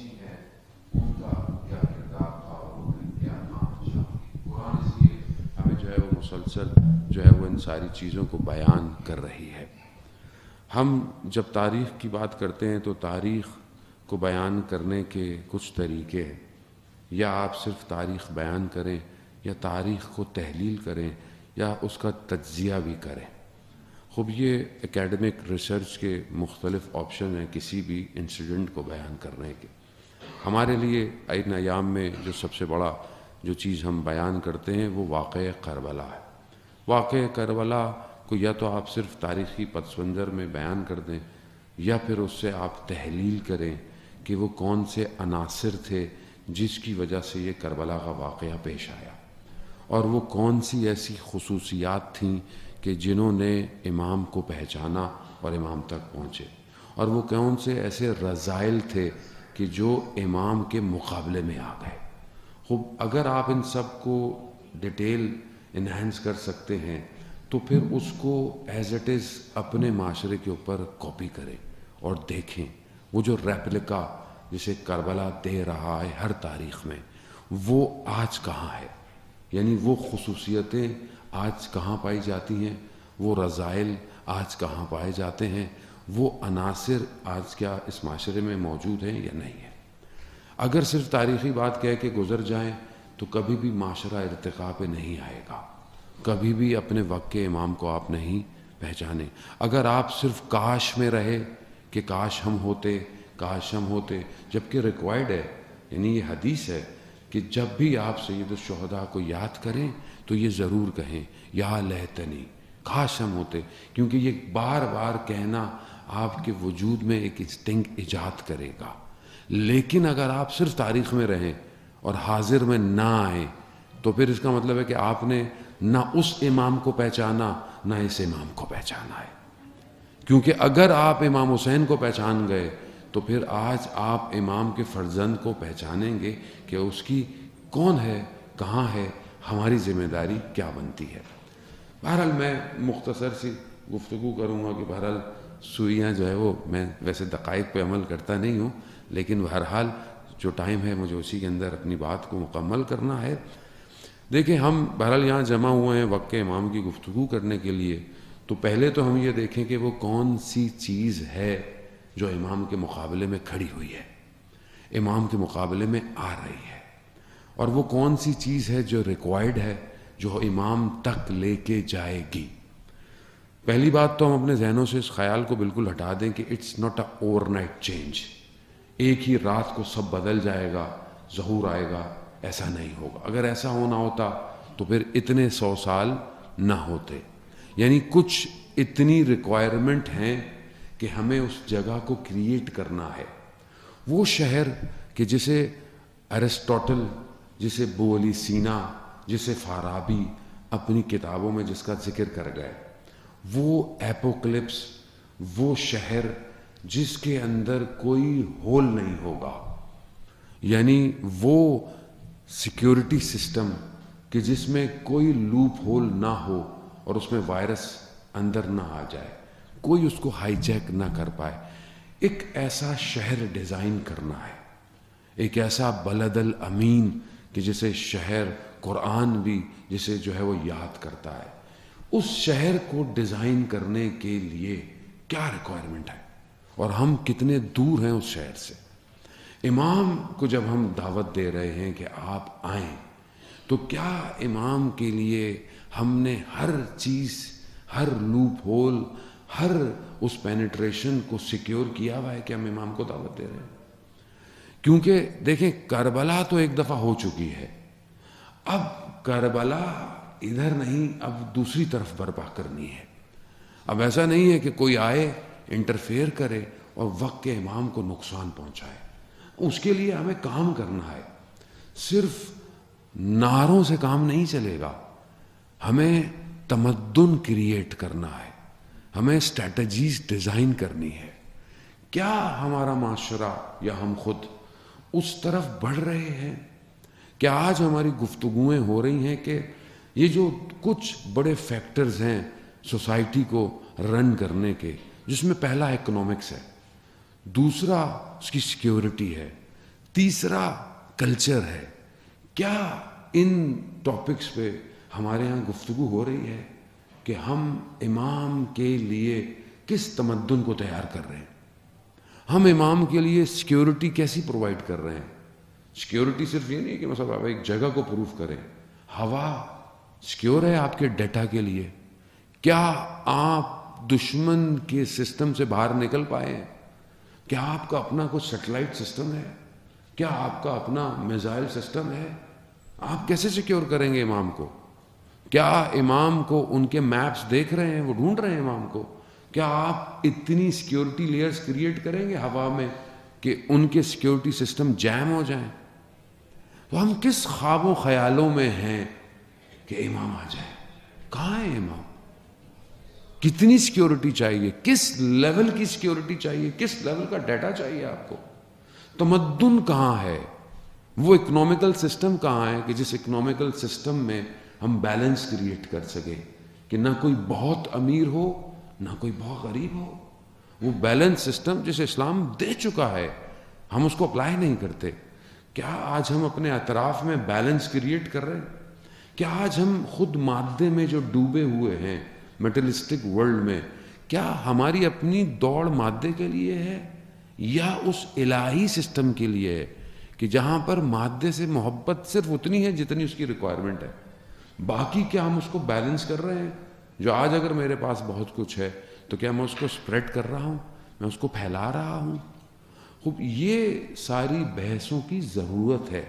پہنچی ہیں ان کا کیا کردار تھا اور وہ کیا کام شامل. قرآن اس لیے ہمیں جو ہے وہ مسلسل جو ہے وہ ان ساری چیزوں کو بیان کر رہی ہے. ہم جب تاریخ کی بات کرتے ہیں تو تاریخ کو بیان کرنے کے کچھ طریقے ہیں. یا آپ صرف تاریخ بیان کریں یا تاریخ کو تحلیل کریں یا اس کا تجزیہ بھی کریں. خوب یہ اکیڈمک ریسرچ کے مختلف آپشن ہیں کسی بھی انسیڈنٹ کو بیان کرنے کے. ہمارے لیے ان ایام میں جو سب سے بڑا جو چیز ہم بیان کرتے ہیں وہ واقعہ کربلا ہے. واقعہ کربلا کو یا تو آپ صرف تاریخی پس منظر میں بیان کر دیں یا پھر اس سے آپ تحلیل کریں کہ وہ کون سے عناصر تھے جس کی وجہ سے یہ کربلا کا واقعہ پیش آیا اور وہ کون سی ایسی خصوصیات تھیں کہ جنہوں نے امام کو پہچانا اور امام تک پہنچے اور وہ کون سے ایسے رذائل تھے کہ جو امام کے مقابلے میں آ گئے. خوب اگر آپ ان سب کو ڈیٹیل انہینس کر سکتے ہیں تو پھر اس کو ایز اٹ از اپنے معاشرے کے اوپر کاپی کریں اور دیکھیں وہ جو ریپلکا جسے کربلا دے رہا ہے ہر تاریخ میں وہ آج کہاں ہے. یعنی وہ خصوصیتیں آج کہاں پائی جاتی ہیں, وہ رذائل آج کہاں پائے جاتے ہیں, وہ عناصر آج کیا اس معاشرے میں موجود ہیں یا نہیں ہیں. اگر صرف تاریخی بات کہہ کے گزر جائیں تو کبھی بھی معاشرہ ارتقاء پہ نہیں آئے گا, کبھی بھی اپنے وقت کے امام کو آپ نہیں پہچانے. اگر آپ صرف کاش میں رہے کہ کاش ہم ہوتے جبکہ ریکوائرڈ ہے, یعنی یہ حدیث ہے کہ جب بھی آپ سید الشہداء کو یاد کریں تو یہ ضرور کہیں یا لیتنی, کاش ہم ہوتے, کیونکہ یہ بار بار کہنا آپ کے وجود میں ایک انسٹنکٹ ایجاد کرے گا. لیکن اگر آپ صرف تاریخ میں رہیں اور حاضر میں نہ آئیں تو پھر اس کا مطلب ہے کہ آپ نے نہ اس امام کو پہچانا نہ اس امام کو پہچانا ہے. کیونکہ اگر آپ امام حسین کو پہچان گئے تو پھر آج آپ امام کے فرزند کو پہچانیں گے کہ اس کی کون ہے, کہاں ہے, ہماری ذمہ داری کیا بنتی ہے. بہرحال میں مختصر سی گفتگو کروں گا کہ بہرحال سوئیاں جو ہے وہ میں ویسے دقائق پہ عمل کرتا نہیں ہوں, لیکن بہرحال جو ٹائم ہے مجھے اسی کے اندر اپنی بات کو مکمل کرنا ہے. دیکھیں ہم بہرحال یہاں جمع ہوئے ہیں وقت امام کی گفتگو کرنے کے لیے, تو پہلے تو ہم یہ دیکھیں کہ وہ کون سی چیز ہے جو امام کے مقابلے میں کھڑی ہوئی ہے, امام کے مقابلے میں آ رہی ہے, اور وہ کون سی چیز ہے جو ریکوائرڈ ہے جو امام تک لے کے جائے گی. پہلی بات تو ہم اپنے ذہنوں سے اس خیال کو بالکل ہٹا دیں کہ it's not a overnight change, ایک ہی رات کو سب بدل جائے گا, ظہور آئے گا, ایسا نہیں ہوگا. اگر ایسا ہونا ہوتا تو پھر اتنے 100 سال نہ ہوتے. یعنی کچھ اتنی ریکوائرمنٹ ہیں کہ ہمیں اس جگہ کو کریٹ کرنا ہے. وہ شہر کہ جسے ارسطوٹل, جسے ابو علی سینا, جسے فارابی اپنی کتابوں میں جس کا ذکر کر گئے, وہ ایپوکلپس, وہ شہر جس کے اندر کوئی ہول نہیں ہوگا, یعنی وہ سیکیورٹی سسٹم کہ جس میں کوئی لوپ ہول نہ ہو اور اس میں وائرس اندر نہ آ جائے, کوئی اس کو ہائی جیک نہ کر پائے. ایک ایسا شہر ڈیزائن کرنا ہے, ایک ایسا بلد الامین کہ جسے شہر قرآن بھی جسے جو ہے وہ یاد کرتا ہے. اس شہر کو ڈیزائن کرنے کے لیے کیا ریکوائرمنٹ ہے اور ہم کتنے دور ہیں اس شہر سے. امام کو جب ہم دعوت دے رہے ہیں کہ آپ آئیں تو کیا امام کے لیے ہم نے ہر چیز, ہر لوپ ہول, ہر اس پینیٹریشن کو سیکیور کیا ہوا ہے کہ ہم امام کو دعوت دے رہے ہیں؟ کیونکہ دیکھیں کربلا تو ایک دفعہ ہو چکی ہے, اب کربلا ادھر نہیں, اب دوسری طرف برپا کرنی ہے. اب ایسا نہیں ہے کہ کوئی آئے انٹرفیئر کرے اور وقت کے امام کو نقصان پہنچائے. اس کے لیے ہمیں کام کرنا ہے. صرف نعروں سے کام نہیں چلے گا, ہمیں تمدن کریٹ کرنا ہے, ہمیں اسٹریٹجیز ڈیزائن کرنی ہے. کیا ہمارا معاشرہ یا ہم خود اس طرف بڑھ رہے ہیں؟ کیا آج ہماری گفتگویں ہو رہی ہیں کہ یہ جو کچھ بڑے فیکٹرز ہیں سوسائٹی کو رن کرنے کے, جس میں پہلا اکنامکس ہے, دوسرا اس کی سیکیورٹی ہے, تیسرا کلچر ہے. کیا ان ٹاپکس پہ ہمارے ہاں گفتگو ہو رہی ہے کہ ہم امام کے لیے کس تمدن کو تیار کر رہے ہیں؟ ہم امام کے لیے سیکیورٹی کیسی پرووائڈ کر رہے ہیں؟ سیکیورٹی صرف یہ نہیں کہ مثلا آپ ایک جگہ کو پروف کریں. ہوا سیکیور ہے آپ کے ڈیٹا کے لیے؟ کیا آپ دشمن کے سسٹم سے باہر نکل پائے ہیں؟ کیا آپ کا اپنا کوئی سیٹلائٹ سسٹم ہے؟ کیا آپ کا اپنا میزائل سسٹم ہے؟ آپ کیسے سیکیور کریں گے امام کو؟ کیا امام کو ان کے میپس دیکھ رہے ہیں، وہ ڈھونڈ رہے ہیں امام کو؟ کیا آپ اتنی سیکیورٹی لیئرز کریٹ کریں گے ہوا میں کہ ان کے سیکیورٹی سسٹم جیم ہو جائیں؟ تو ہم کس خواب و خیالوں میں ہیں کہ امام آ جائے؟ کہاں ہے امام؟ کتنی سیکیورٹی چاہیے؟ کس لیول کی سیکیورٹی چاہیے؟ کس لیول کا ڈیٹا چاہیے آپ کو؟ تمدن کہاں ہے؟ وہ اکنامیکل سسٹم کہاں ہے کہ جس اکنامیکل سسٹم میں ہم بیلنس کریٹ کر سکیں کہ نہ کوئی بہت امیر ہو نہ کوئی بہت غریب ہو؟ وہ بیلنس سسٹم جسے اسلام دے چکا ہے، ہم اس کو اپلائی نہیں کرتے. کیا آج ہم اپنے اطراف میں بیلنس کریٹ کر رہے ہیں؟ کیا آج ہم خود مادے میں جو ڈوبے ہوئے ہیں میٹلسٹک ورلڈ میں، کیا ہماری اپنی دوڑ مادے کے لیے ہے یا اس الہی سسٹم کے لیے ہے کہ جہاں پر مادے سے محبت صرف اتنی ہے جتنی اس کی ریکوائرمنٹ ہے؟ باقی کیا ہم اس کو بیلنس کر رہے ہیں؟ جو آج اگر میرے پاس بہت کچھ ہے تو کیا میں اس کو اسپریڈ کر رہا ہوں، میں اس کو پھیلا رہا ہوں؟ خوب یہ ساری بحثوں کی ضرورت ہے.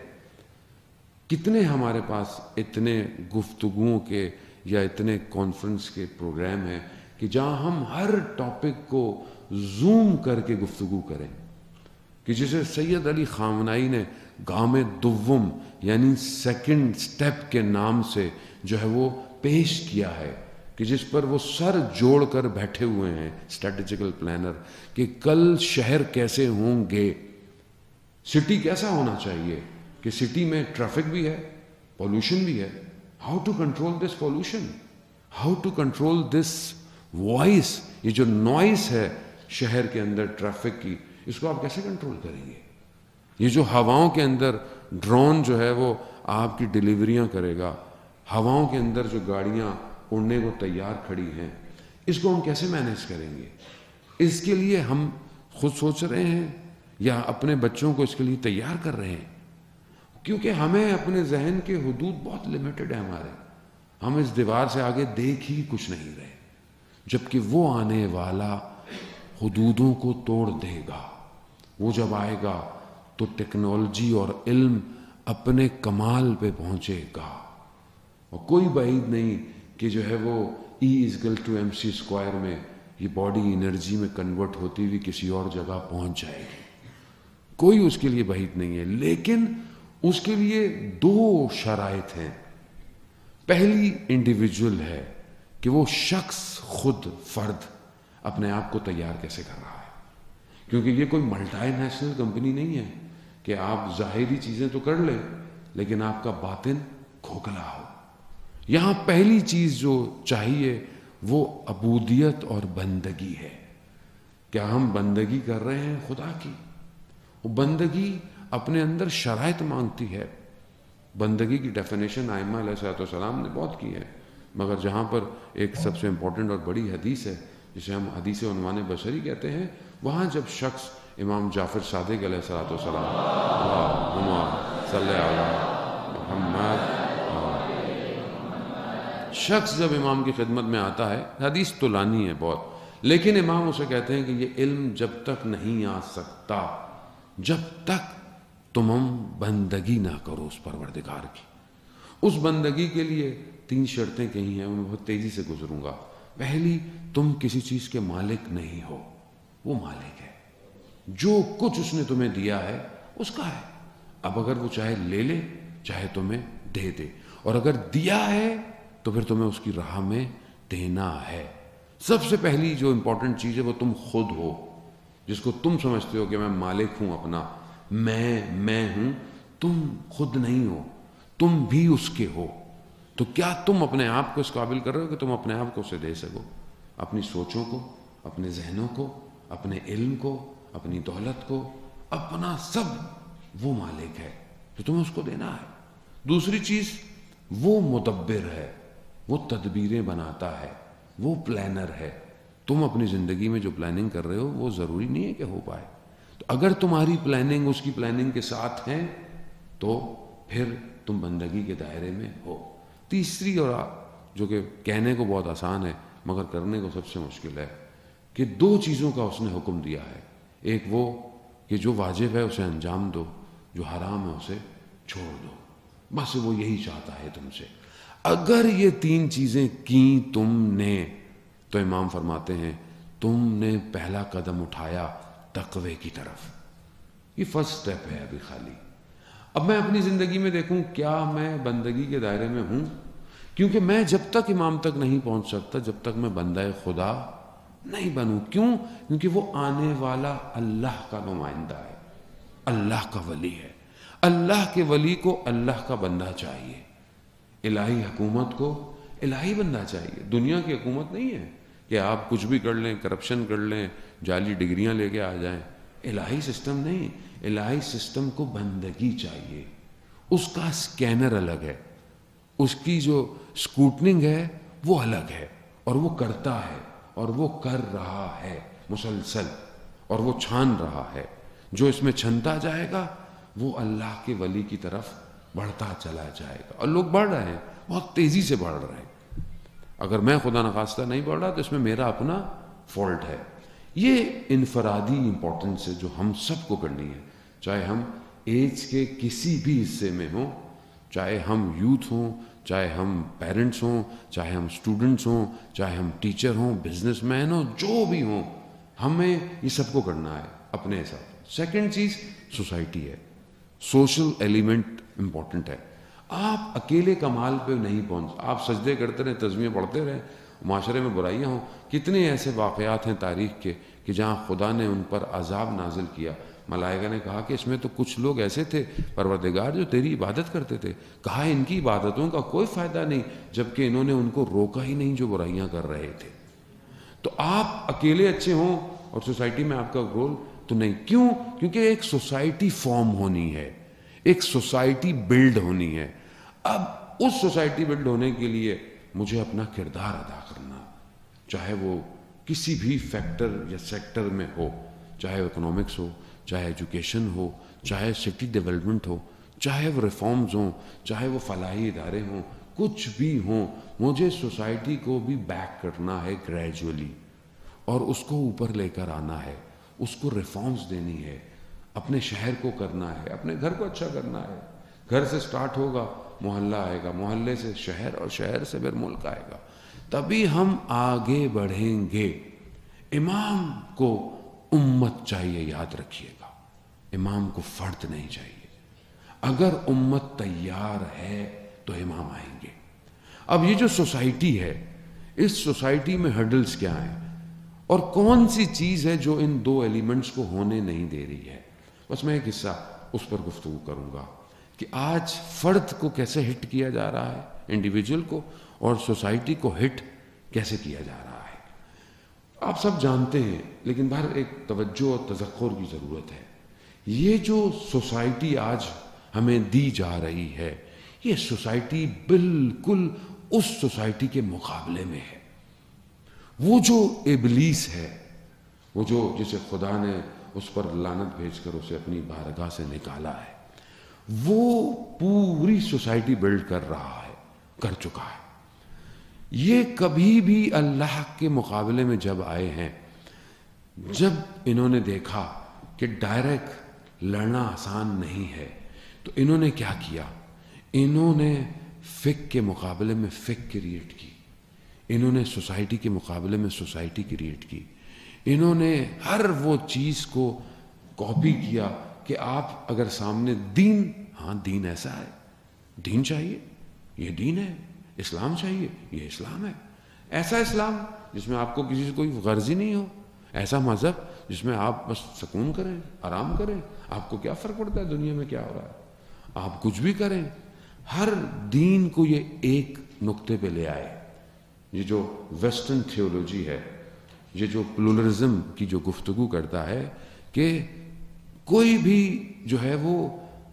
کتنے ہمارے پاس اتنے گفتگوؤں کے یا اتنے کانفرنس کے پروگرام ہیں کہ جہاں ہم ہر ٹاپک کو زوم کر کے گفتگو کریں، کہ جسے سید علی خامنائی نے گام دوم یعنی سیکنڈ سٹیپ کے نام سے جو ہے وہ پیش کیا ہے، کہ جس پر وہ سر جوڑ کر بیٹھے ہوئے ہیں اسٹریٹجیکل پلانر، کہ کل شہر کیسے ہوں گے، سٹی کیسا ہونا چاہیے، کہ سٹی میں ٹریفک بھی ہے، پولوشن بھی ہے. How to control this pollution, how to control this voice, یہ جو نوائز ہے شہر کے اندر ٹریفک کی، اس کو آپ کیسے کنٹرول کریں گے؟ یہ جو ہواؤں کے اندر ڈرون جو ہے وہ آپ کی ڈیلیوریاں کرے گا، ہواؤں کے اندر جو گاڑیاں اڑنے کو تیار کھڑی ہیں، اس کو ہم کیسے مینیج کریں گے؟ اس کے لیے ہم خود سوچ رہے ہیں یا اپنے بچوں کو اس کے لیے تیار کر رہے ہیں؟ کیونکہ ہمیں اپنے ذہن کے حدود بہت لمیٹڈ ہیں ہمارے، ہم اس دیوار سے آگے دیکھ ہی کچھ نہیں رہے، جبکہ وہ آنے والا حدودوں کو توڑ دے گا. وہ جب آئے گا تو ٹیکنالوجی اور علم اپنے کمال پہ پہنچے گا، اور کوئی بعید نہیں کہ جو ہے وہ E=mc² میں یہ باڈی انرجی میں کنورٹ ہوتی ہوئی کسی اور جگہ پہنچ جائے گی. کوئی اس کے لیے بعید نہیں ہے، لیکن اس کے لیے دو شرائط ہیں. پہلی انڈیویجول ہے کہ وہ شخص خود فرد اپنے آپ کو تیار کیسے کر رہا ہے، کیونکہ یہ کوئی ملٹی نیشنل کمپنی نہیں ہے کہ آپ ظاہری چیزیں تو کر لیں لیکن آپ کا باطن کھوکھلا ہو. یہاں پہلی چیز جو چاہیے وہ عبودیت اور بندگی ہے. کیا ہم بندگی کر رہے ہیں خدا کی؟ وہ بندگی اپنے اندر شرائط مانگتی ہے. بندگی کی ڈیفینیشن ائمہ علیہ السلام نے بہت کی ہے، مگر جہاں پر ایک سب سے امپورٹنٹ اور بڑی حدیث ہے جسے ہم حدیث عنوان بشری کہتے ہیں، وہاں جب شخص امام جعفر صادق علیہ السلام اللہم صلی علی محمد، شخص جب امام کی خدمت میں آتا ہے، حدیث تو لانی ہے بہت، لیکن امام اسے کہتے ہیں کہ یہ علم جب تک نہیں آ سکتا جب تک تم بندگی نہ کرو اس پروردگار کی. اس بندگی کے لیے 3 شرطیں کہی ہیں، میں بہت تیزی سے گزروں گا. پہلی، تم کسی چیز کے مالک نہیں ہو، وہ مالک ہے. جو کچھ اس نے تمہیں دیا ہے اس کا ہے. اب اگر وہ چاہے لے لے چاہے تمہیں دے دے، اور اگر دیا ہے تو پھر تمہیں اس کی راہ میں دینا ہے. سب سے پہلی جو امپورٹنٹ چیز ہے وہ تم خود ہو، جس کو تم سمجھتے ہو کہ میں مالک ہوں اپنا، میں ہوں. تم خود نہیں ہو، تم بھی اس کے ہو. تو کیا تم اپنے آپ کو اس قابل کر رہے ہو کہ تم اپنے آپ کو اسے دے سکو؟ اپنی سوچوں کو، اپنے ذہنوں کو، اپنے علم کو، اپنی دولت کو، اپنا سب وہ مالک ہے تو تمہیں اس کو دینا ہے. دوسری چیز وہ مدبر ہے, وہ تدبیریں بناتا ہے, وہ پلانر ہے. تم اپنی زندگی میں جو پلاننگ کر رہے ہو وہ ضروری نہیں ہے کہ ہو پائے. تو اگر تمہاری پلاننگ اس کی پلاننگ کے ساتھ ہے تو پھر تم بندگی کے دائرے میں ہو. تیسری اور جو کہ کہنے کو بہت آسان ہے مگر کرنے کو سب سے مشکل ہے کہ 2 چیزوں کا اس نے حکم دیا ہے. ایک وہ کہ جو واجب ہے اسے انجام دو, جو حرام ہے اسے چھوڑ دو. بس وہ یہی چاہتا ہے تم سے. اگر یہ 3 چیزیں کی تم نے تو امام فرماتے ہیں تم نے پہلا قدم اٹھایا تقوی کی طرف. یہ فرسٹ سٹیپ ہے ابھی خالی. اب میں اپنی زندگی میں دیکھوں کیا میں بندگی کے دائرے میں ہوں, کیونکہ میں جب تک امام تک نہیں پہنچ سکتا جب تک میں بندہ خدا نہیں بنوں. کیوں؟ کیونکہ وہ آنے والا اللہ کا نمائندہ ہے, اللہ کا ولی ہے. اللہ کے ولی کو اللہ کا بندہ چاہیے, الہی حکومت کو الہی بندہ چاہیے. دنیا کی حکومت نہیں ہے کہ آپ کچھ بھی کر لیں, کرپشن کر لیں, جعلی ڈگریاں لے کے آ جائیں. الہی سسٹم نہیں, الہی سسٹم کو بندگی چاہیے. اس کا سکینر الگ ہے, اس کی جو سکوٹنگ ہے وہ الگ ہے, اور وہ کرتا ہے اور وہ کر رہا ہے مسلسل, اور وہ چھان رہا ہے. جو اس میں چھنتا جائے گا وہ اللہ کے ولی کی طرف بڑھتا چلا جائے گا. اور لوگ بڑھ رہے ہیں, بہت تیزی سے بڑھ رہے ہیں. اگر میں خدا نخواستہ نہیں بڑھ رہا تو اس میں میرا اپنا فالٹ ہے. یہ انفرادی امپورٹنس ہے جو ہم سب کو کرنی ہے, چاہے ہم ایج کے کسی بھی حصے میں ہوں, چاہے ہم یوتھ ہوں, چاہے ہم پیرنٹس ہوں, چاہے ہم اسٹوڈنٹس ہوں, چاہے ہم ٹیچر ہوں, بزنس مین ہوں, جو بھی ہوں, ہمیں یہ سب کو کرنا ہے اپنے حساب. سیکنڈ چیز سوسائٹی ہے, سوشل ایلیمنٹ امپورٹنٹ ہے. آپ اکیلے کمال پہ نہیں پہنچ, آپ سجدے کرتے رہیں, تسبیحیں پڑھتے رہیں, معاشرے میں برائیاں ہوں. کتنے ایسے واقعات ہیں تاریخ کے کہ جہاں خدا نے ان پر عذاب نازل کیا. ملائکہ نے کہا کہ اس میں تو کچھ لوگ ایسے تھے پروردگار جو تیری عبادت کرتے تھے. کہا ان کی عبادتوں کا کوئی فائدہ نہیں جبکہ انہوں نے ان کو روکا ہی نہیں جو برائیاں کر رہے تھے. تو آپ اکیلے اچھے ہوں اور سوسائٹی میں آپ کا رول تو نہیں. کیوں؟ کیونکہ ایک سوسائٹی فارم ہونی ہے, ایک سوسائٹی بلڈ ہونی ہے. اب اس سوسائٹی بلڈ ہونے کے لیے مجھے اپنا کردار ادا کرنا, چاہے وہ کسی بھی فیکٹر یا سیکٹر میں ہو, چاہے اکنامکس ہو, چاہے ایجوکیشن ہو, چاہے سٹی ڈیولپمنٹ ہو, چاہے وہ ریفارمز ہوں, چاہے وہ فلاحی ادارے ہوں, کچھ بھی ہوں, مجھے سوسائٹی کو بھی بیک کرنا ہے گریجولی, اور اس کو اوپر لے کر آنا ہے, اس کو ریفارمز دینی ہے, اپنے شہر کو کرنا ہے, اپنے گھر کو اچھا کرنا ہے. گھر سے سٹارٹ ہوگا, محلہ آئے گا, محلے سے شہر, اور شہر سے پھر ملک آئے گا. تبھی ہم آگے بڑھیں گے. امام کو امت چاہیے, یاد رکھیے گا, امام کو فرد نہیں چاہیے. اگر امت تیار ہے تو امام آئیں گے. اب یہ جو سوسائٹی ہے, اس سوسائٹی میں ہرڈلز کیا ہیں اور کون سی چیز ہے جو ان 2 ایلیمنٹس کو ہونے نہیں دے رہی ہے. بس میں ایک حصہ اس پر گفتگو کروں گا کہ آج فرد کو کیسے ہٹ کیا جا رہا ہے, انڈیویجول کو, اور سوسائٹی کو ہٹ کیسے کیا جا رہا ہے. آپ سب جانتے ہیں, لیکن باہر ایک توجہ اور تذکر کی ضرورت ہے. یہ جو سوسائٹی آج ہمیں دی جا رہی ہے, یہ سوسائٹی بالکل اس سوسائٹی کے مقابلے میں ہے. وہ جو ابلیس ہے, وہ جو جسے خدا نے اس پر لعنت بھیج کر اسے اپنی بارگاہ سے نکالا ہے, وہ پوری سوسائٹی بلڈ کر رہا ہے, کر چکا ہے. یہ کبھی بھی اللہ کے مقابلے میں جب آئے ہیں, جب انہوں نے دیکھا کہ ڈائریکٹ لڑنا آسان نہیں ہے, تو انہوں نے کیا کیا؟ انہوں نے فک کے مقابلے میں فک کریٹ کی, انہوں نے سوسائٹی کے مقابلے میں سوسائٹی کریٹ کی, انہوں نے ہر وہ چیز کو کاپی کیا کہ آپ اگر سامنے دین, ہاں دین ایسا ہے, دین چاہیے, یہ دین ہے, اسلام چاہیے, یہ اسلام ہے, ایسا اسلام جس میں آپ کو کسی سے کوئی غرض ہی نہیں ہو, ایسا مذہب جس میں آپ بس سکون کریں, آرام کریں, آپ کو کیا فرق پڑتا ہے دنیا میں کیا ہو رہا ہے, آپ کچھ بھی کریں. ہر دین کو یہ ایک نقطے پہ لے آئے. یہ جو ویسٹرن تھیولوجی ہے, یہ جو پلورلزم کی جو گفتگو کرتا ہے کہ کوئی بھی جو ہے وہ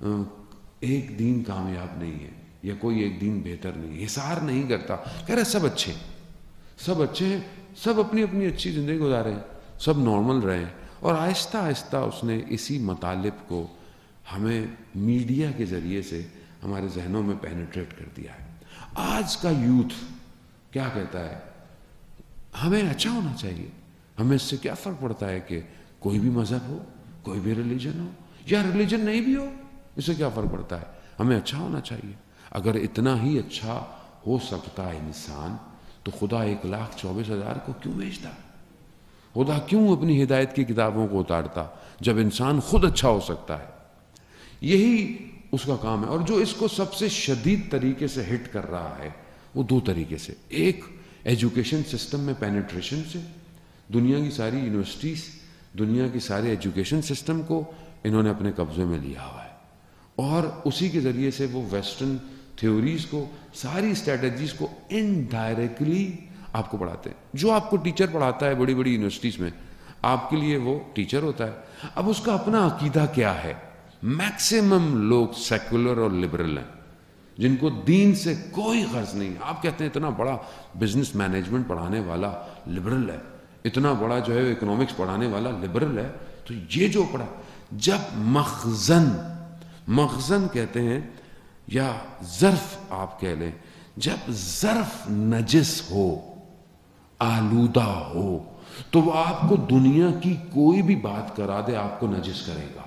ایک دین کامیاب نہیں ہے یا کوئی ایک دین بہتر نہیں ہے، حصار نہیں کرتا، کہہ رہا سب اچھے ہیں، سب اپنی اپنی اچھی زندگی گزارے ہیں، سب نارمل رہے ہیں. اور آہستہ آہستہ اس نے اسی مطالب کو ہمیں میڈیا کے ذریعے سے ہمارے ذہنوں میں پینیٹریٹ کر دیا ہے. آج کا یوتھ کیا کہتا ہے؟ ہمیں اچھا ہونا چاہیے، ہمیں اس سے کیا فرق پڑتا ہے کہ کوئی بھی مذہب ہو، کوئی بھی ریلیجن ہو، یا ریلیجن نہیں بھی ہو، اس سے کیا فرق پڑتا ہے؟ ہمیں اچھا ہونا چاہیے. اگر اتنا ہی اچھا ہو سکتا ہے انسان تو خدا 1,24,000 کو کیوں بھیجتا؟ خدا کیوں اپنی ہدایت کی کتابوں کو اتارتا جب انسان خود اچھا ہو سکتا ہے؟ یہی اس کا کام ہے. اور جو اس کو سب سے شدید طریقے سے ہٹ کر رہا ہے وہ دو طریقے سے. ایک ایجوکیشن سسٹم میں پینیٹریشن سے، دنیا کی ساری یونیورسٹیز، دنیا کی سارے ایجوکیشن سسٹم کو انہوں نے اپنے قبضے میں لیا ہوا ہے، اور اسی کے ذریعے سے وہ ویسٹرن تھیوریز کو، ساری اسٹریٹجیز کو انڈائریکٹلی آپ کو پڑھاتے ہیں. جو آپ کو ٹیچر پڑھاتا ہے بڑی بڑی یونیورسٹیز میں، آپ کے لیے وہ ٹیچر ہوتا ہے. اب اس کا اپنا عقیدہ کیا ہے؟ میکسیمم لوگ سیکولر اور لبرل ہیں، جن کو دین سے کوئی غرض نہیں. آپ کہتے ہیں اتنا بڑا بزنس مینجمنٹ پڑھانے والا لبرل ہے، اتنا بڑا جو ہے اکنامکس پڑھانے والا لبرل ہے، تو یہ جو پڑھا، جب مخزن کہتے ہیں یا ظرف آپ کہہ لیں، جب ظرف نجس ہو، آلودہ ہو، تو وہ آپ کو دنیا کی کوئی بھی بات کرا دے آپ کو نجس کرے گا.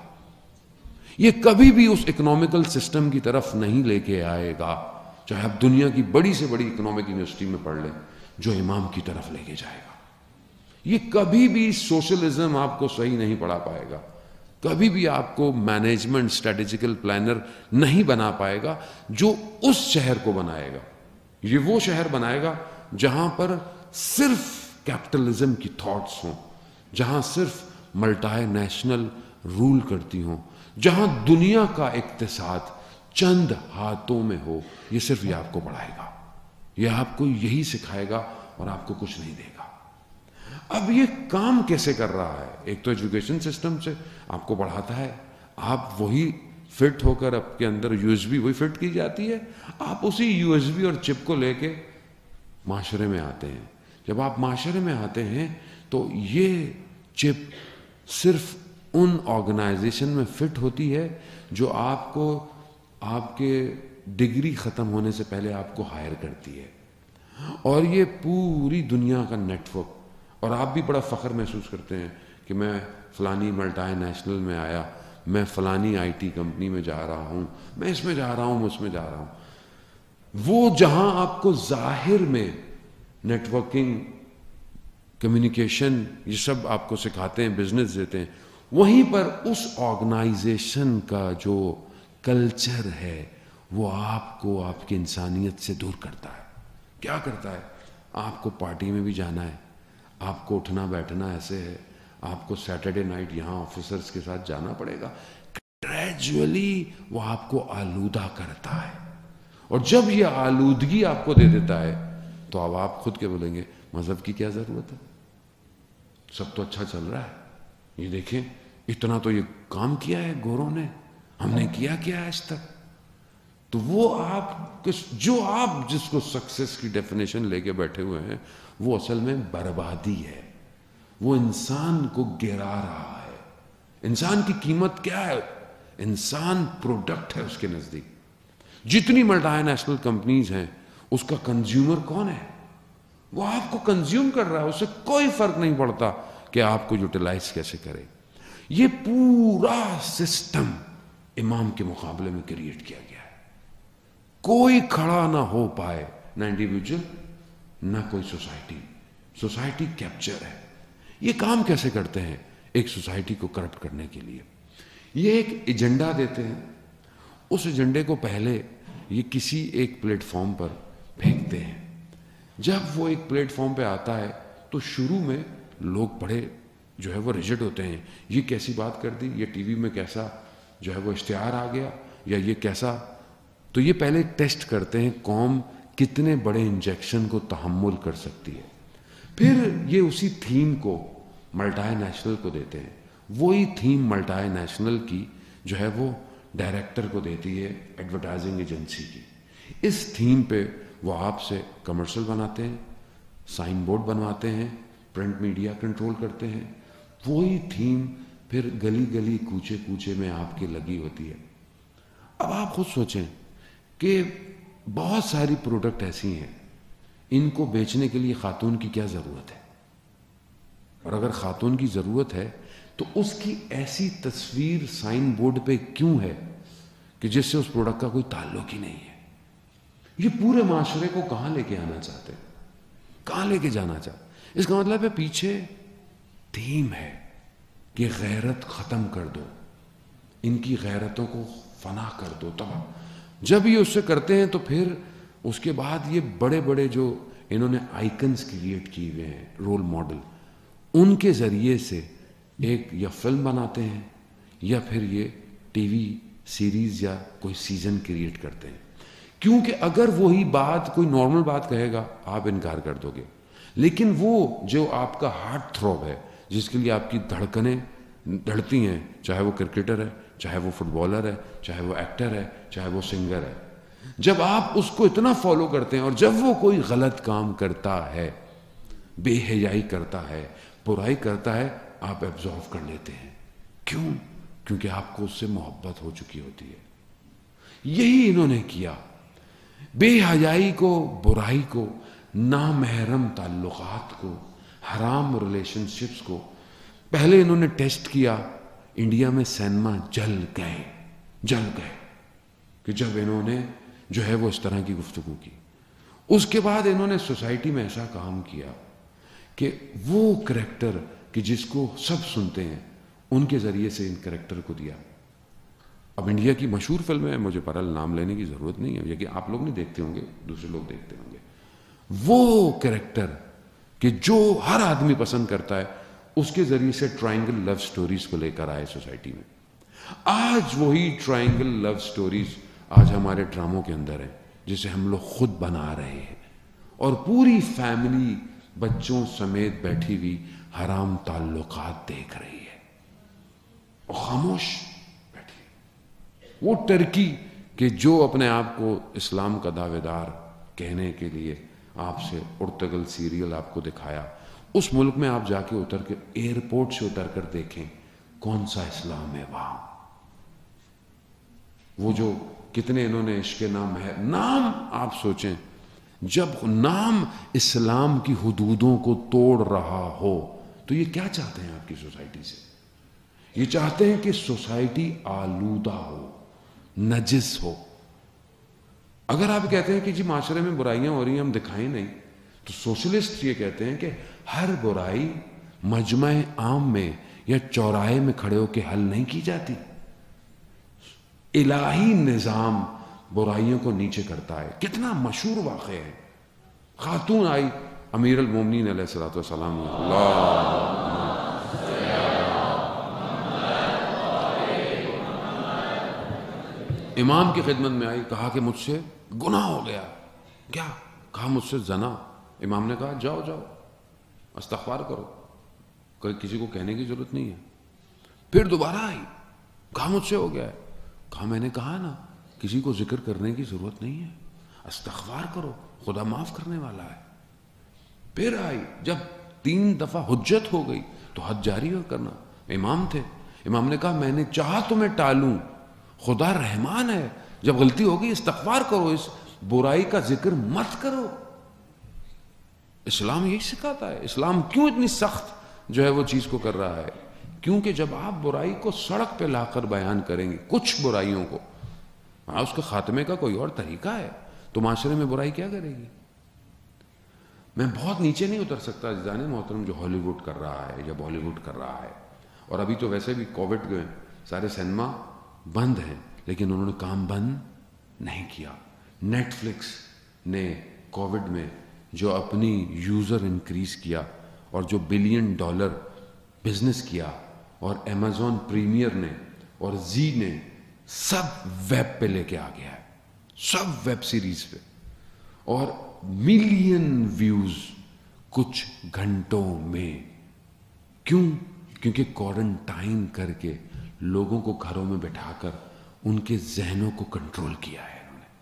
یہ کبھی بھی اس اکنامیکل سسٹم کی طرف نہیں لے کے آئے گا، چاہے آپ دنیا کی بڑی سے بڑی اکنامک یونیورسٹی میں پڑھ لیں، جو امام کی طرف لے کے جائے گا. یہ کبھی بھی سوشلزم آپ کو صحیح نہیں پڑھا پائے گا، کبھی بھی آپ کو مینجمنٹ اسٹریٹجیکل پلانر نہیں بنا پائے گا جو اس شہر کو بنائے گا. یہ وہ شہر بنائے گا جہاں پر صرف کیپٹلزم کی تھاٹس ہوں، جہاں صرف ملٹائی نیشنل رول کرتی ہوں، جہاں دنیا کا اقتصاد چند ہاتھوں میں ہو. یہ صرف یہ آپ کو پڑھائے گا، یہ آپ کو یہی سکھائے گا اور آپ کو کچھ نہیں دے گا. اب یہ کام کیسے کر رہا ہے؟ ایک تو ایجوکیشن سسٹم سے آپ کو پڑھاتا ہے، آپ وہی فٹ ہو کر آپ کے اندر یو ایس بی وہی فٹ کی جاتی ہے، آپ اسی یو ایس بی اور چپ کو لے کے معاشرے میں آتے ہیں. جب آپ معاشرے میں آتے ہیں تو یہ چپ صرف ان آرگنائزیشن میں فٹ ہوتی ہے جو آپ کو آپ کے ڈگری ختم ہونے سے پہلے آپ کو ہائر کرتی ہے. اور یہ پوری دنیا کا نیٹ ورک، اور آپ بھی بڑا فخر محسوس کرتے ہیں کہ میں فلانی ملٹائی نیشنل میں آیا، میں فلانی آئی ٹی کمپنی میں جا رہا ہوں، میں اس میں جا رہا ہوں، میں اس میں جا رہا ہوں. وہ جہاں آپ کو ظاہر میں نیٹ ورکنگ، کمیونیکیشن، یہ سب آپ کو سکھاتے ہیں، بزنس دیتے ہیں، وہیں پر اس آرگنائزیشن کا جو کلچر ہے وہ آپ کو آپ کی انسانیت سے دور کرتا ہے. کیا کرتا ہے؟ آپ کو پارٹی میں بھی جانا ہے، آپ کو اٹھنا بیٹھنا ایسے ہے، آپ کو سیٹرڈے نائٹ یہاں آفیسرز کے ساتھ جانا پڑے گا. گریجولی وہ آپ کو آلودہ کرتا ہے، اور جب یہ آلودگی آپ کو دے دیتا ہے تو اب آپ خود کے بولیں گے مذہب کی کیا ضرورت ہے، سب تو اچھا چل رہا ہے. یہ دیکھیں اتنا تو یہ کام کیا ہے گوروں نے، ہم نے کیا آج تک. تو وہ آپ جس کو سکسیس کی ڈیفینیشن لے کے بیٹھے ہوئے ہیں، وہ اصل میں بربادی ہے. وہ انسان کو گرا رہا ہے. انسان کی قیمت کیا ہے؟ انسان پروڈکٹ ہے اس کے نزدیک. جتنی ملٹائی نیشنل کمپنیز ہیں اس کا کنزیومر کون ہے؟ وہ آپ کو کنزیوم کر رہا ہے، اسے کوئی فرق نہیں پڑتا کہ آپ کو یوٹیلائز کیسے کرے. یہ پورا سسٹم امام کے مقابلے میں کریٹ کیا گیا ہے. کوئی کھڑا نہ ہو پائے، نہ انڈیویجول نہ کوئی سوسائٹی کیپچر ہے. یہ کام کیسے کرتے ہیں؟ ایک سوسائٹی کو کرپٹ کرنے کے لیے یہ ایک ایجنڈا دیتے ہیں. اس ایجنڈے کو پہلے یہ کسی ایک پلیٹ فارم پر پھینکتے ہیں. جب وہ ایک پلیٹ فارم پہ آتا ہے تو شروع میں لوگ بڑے جو ہے وہ ریجڈ ہوتے ہیں، یہ کیسی بات کر دی، یہ ٹی وی میں کیسا جو ہے وہ اشتہار آ گیا، یا یہ کیسا. تو یہ پہلے ٹیسٹ کرتے ہیں قوم کتنے بڑے انجیکشن کو تحمل کر سکتی ہے. پھر یہ اسی تھیم کو ملٹائی نیشنل کو دیتے ہیں. وہی تھیم ملٹائی نیشنل کی جو ہے وہ ڈائریکٹر کو دیتی ہے ایڈورٹائزنگ ایجنسی کی. اس تھیم پہ وہ آپ سے کمرشل بناتے ہیں, سائن بورڈ بنواتے ہیں, پرنٹ میڈیا کنٹرول کرتے ہیں. وہی تھیم پھر گلی گلی کوچے کوچے میں آپ کی لگی ہوتی ہے. اب آپ خود سوچیں کہ بہت ساری پروڈکٹ ایسی ہیں, ان کو بیچنے کے لیے خاتون کی کیا ضرورت ہے؟ اور اگر خاتون کی ضرورت ہے تو اس کی ایسی تصویر سائن بورڈ پہ کیوں ہے کہ جس سے اس پروڈکٹ کا کوئی تعلق ہی نہیں ہے؟ یہ پورے معاشرے کو کہاں لے کے آنا چاہتے ہیں, کہاں لے کے جانا چاہتے ہیں؟ اس کا مطلب ہے پیچھے تھیم ہے کہ غیرت ختم کر دو, ان کی غیرتوں کو فنا کر دو, تباہ. جب یہ اس سے کرتے ہیں تو پھر اس کے بعد یہ بڑے بڑے جو انہوں نے آئیکنز کریٹ کیے ہوئے ہیں, رول ماڈل, ان کے ذریعے سے ایک یا فلم بناتے ہیں یا پھر یہ ٹی وی سیریز یا کوئی سیزن کریٹ کرتے ہیں. کیونکہ اگر وہی بات کوئی نارمل بات کہے گا آپ انکار کر دو گے, لیکن وہ جو آپ کا ہارٹ تھروب ہے, جس کے لیے آپ کی دھڑکنیں دھڑتی ہیں, چاہے وہ کرکٹر ہے, چاہے وہ فٹ بالر ہے, چاہے وہ ایکٹر ہے, چاہے وہ سنگر ہے, جب آپ اس کو اتنا فالو کرتے ہیں اور جب وہ کوئی غلط کام کرتا ہے, بے حیائی کرتا ہے, برائی کرتا ہے, آپ ایبزارو کر لیتے ہیں. کیوں؟ کیونکہ آپ کو اس سے محبت ہو چکی ہوتی ہے. یہی انہوں نے کیا, بے حیائی کو, برائی کو, نامحرم تعلقات کو, حرام ریلیشن شپس کو پہلے انہوں نے ٹیسٹ کیا. انڈیا میں سینما جل گئے کہ جب انہوں نے جو ہے وہ اس طرح کی گفتگو کی. اس کے بعد انہوں نے سوسائٹی میں ایسا کام کیا کہ وہ کریکٹر کہ جس کو سب سنتے ہیں, ان کے ذریعے سے ان کریکٹر کو دیا. اب انڈیا کی مشہور فلمیں ہیں, مجھے برحال نام لینے کی ضرورت نہیں ہے, یہ کہ آپ لوگ نہیں دیکھتے ہوں گے, دوسرے لوگ دیکھتے ہوں گے. وہ کریکٹر کہ جو ہر آدمی پسند کرتا ہے, اس کے ذریعے سے ٹرائنگل لو سٹوریز کو لے کر آئے سوسائٹی میں. آج وہی ٹرائنگل لو سٹوریز آج ہمارے ڈراموں کے اندر ہیں, جسے ہم لوگ خود بنا رہے ہیں, اور پوری فیملی بچوں سمیت بیٹھی ہوئی حرام تعلقات دیکھ رہی ہے اور خاموش بیٹھی. وہ ٹرکی کہ جو اپنے آپ کو اسلام کا دعوے دار کہنے کے لیے آپ سے ارتگل سیریل آپ کو دکھایا, اس ملک میں آپ جا کے اتر کے ایئرپورٹ سے اتر کر دیکھیں کون سا اسلام ہے وہاں. وہ جو کتنے انہوں نے عشق نام ہے, نام آپ سوچیں, جب نام اسلام کی حدودوں کو توڑ رہا ہو تو یہ کیا چاہتے ہیں آپ کی سوسائٹی سے؟ یہ چاہتے ہیں کہ سوسائٹی آلودہ ہو, نجس ہو. اگر آپ کہتے ہیں کہ جی معاشرے میں برائیاں ہو رہی ہیں, ہم دکھائیں نہیں, تو سوشلسٹ یہ کہتے ہیں کہ ہر برائی مجمع عام میں یا چوراہے میں کھڑے ہو کے حل نہیں کی جاتی. الہی نظام برائیوں کو نیچے کرتا ہے. کتنا مشہور واقعہ ہے, خاتون آئی امیر المومنین علیہ الصلوۃ والسلام, امام کی خدمت میں آئی, کہا کہ مجھ سے گناہ ہو گیا. کیا کہا؟ مجھ سے زنا. امام نے کہا جاؤ استغفار کرو, کوئی کسی کو کہنے کی ضرورت نہیں ہے. پھر دوبارہ آئی, کہا مجھ سے ہو گیا ہے. کہا میں نے کہا نا کسی کو ذکر کرنے کی ضرورت نہیں ہے, استغفار کرو, خدا معاف کرنے والا ہے. پھر آئی, جب 3 دفعہ حجت ہو گئی تو حد جاری ہو کرنا. امام تھے, امام نے کہا میں نے چاہا تمہیں ٹالوں, خدا رحمان ہے, جب غلطی ہو گئی استغفار کرو, اس برائی کا ذکر مت کرو. اسلام یہی سکھاتا ہے. اسلام کیوں اتنی سخت جو ہے وہ چیز کو کر رہا ہے؟ کیونکہ جب آپ برائی کو سڑک پہ لا کر بیان کریں گے, کچھ برائیوں کو, اس کے خاتمے کا کوئی اور طریقہ ہے, تو معاشرے میں برائی کیا کرے گی؟ میں بہت نیچے نہیں اتر سکتا عزیزان محترم, جو ہالی ووڈ کر رہا ہے یا بالی ووڈ کر رہا ہے. اور ابھی تو ویسے بھی کووڈ کے سارے سینما بند ہیں, لیکن انہوں نے کام بند نہیں کیا. نیٹ فلکس نے کووڈ میں جو اپنی یوزر انکریز کیا اور جو $1 بلین بزنس کیا, اور ایمیزون پریمیئر نے اور زی نے سب ویب پہ لے کے آ گیا ہے, سب ویب سیریز پہ, اور ملین ویوز کچھ گھنٹوں میں. کیوں؟ کیونکہ کوارنٹائن کر کے لوگوں کو گھروں میں بٹھا کر ان کے ذہنوں کو کنٹرول کیا ہے انہوں نے.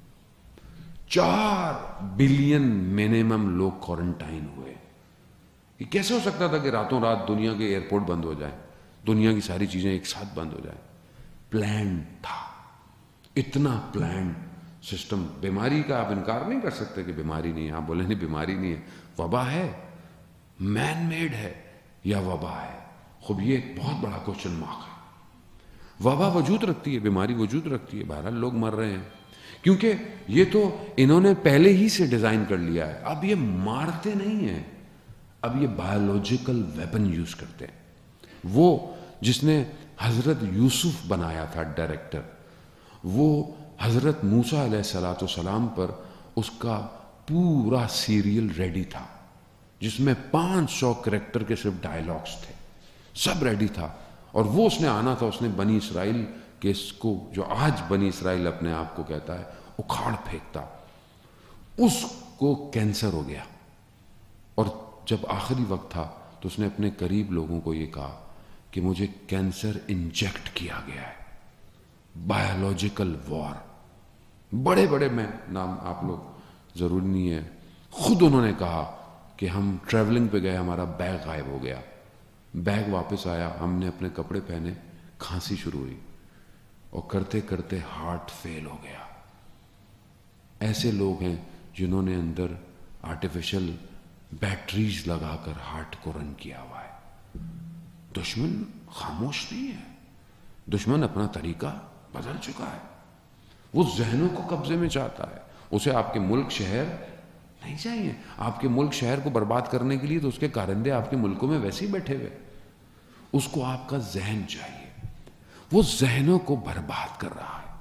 4 بلین منیمم لوگ کوارنٹائن ہوئے. یہ کیسے ہو سکتا تھا کہ راتوں رات دنیا کے ایئرپورٹ بند ہو جائیں, دنیا کی ساری چیزیں ایک ساتھ بند ہو جائیں؟ پلان تھا, اتنا پلان سسٹم. بیماری کا آپ انکار نہیں کر سکتے کہ بیماری نہیں ہے. آپ بولیں نہیں بیماری نہیں ہے, وبا ہے, مین میڈ ہے یا وبا ہے؟ خب یہ ایک بہت بڑا کوشچن مارک ہے. وبا وجود رکھتی ہے, بیماری وجود رکھتی ہے, بہرحال لوگ مر رہے ہیں, کیونکہ یہ تو انہوں نے پہلے ہی سے ڈیزائن کر لیا ہے. اب یہ مارتے نہیں ہیں, اب یہ بایولوجیکل ویپن یوز کرتے ہیں. وہ جس نے حضرت یوسف بنایا تھا ڈائریکٹر, وہ حضرت موسیٰ علیہ السلام پر اس کا پورا سیریل ریڈی تھا, جس میں 500 کریکٹر کے صرف ڈائیلاگس تھے, سب ریڈی تھا. اور وہ اس نے آنا تھا, اس نے بنی اسرائیل کے اس کو جو آج بنی اسرائیل اپنے آپ کو کہتا ہے اکھاڑ پھینکتا. اس کو کینسر ہو گیا, اور جب آخری وقت تھا تو اس نے اپنے قریب لوگوں کو یہ کہا کہ مجھے کینسر انجیکٹ کیا گیا ہے. بایولوجیکل وار, بڑے بڑے میں نام آپ لوگ ضروری نہیں ہے, خود انہوں نے کہا کہ ہم ٹریولنگ پہ گئے, ہمارا بیگ غائب ہو گیا, بیگ واپس آیا, ہم نے اپنے کپڑے پہنے, کھانسی شروع ہوئی, اور کرتے کرتے ہارٹ فیل ہو گیا. ایسے لوگ ہیں جنہوں نے اندر آرٹیفیشل بیٹریز لگا کر ہارٹ کو رن کیا ہوا ہے. دشمن خاموش نہیں ہے, دشمن اپنا طریقہ بدل چکا ہے. وہ ذہنوں کو قبضے میں چاہتا ہے. اسے آپ کے ملک شہر نہیں چاہیے. آپ کے ملک شہر کو برباد کرنے کے لیے تو اس کے کارندے آپ کے ملکوں میں ویسے ہی بیٹھے ہوئے. اس کو آپ کا ذہن چاہیے. وہ ذہنوں کو برباد کر رہا ہے.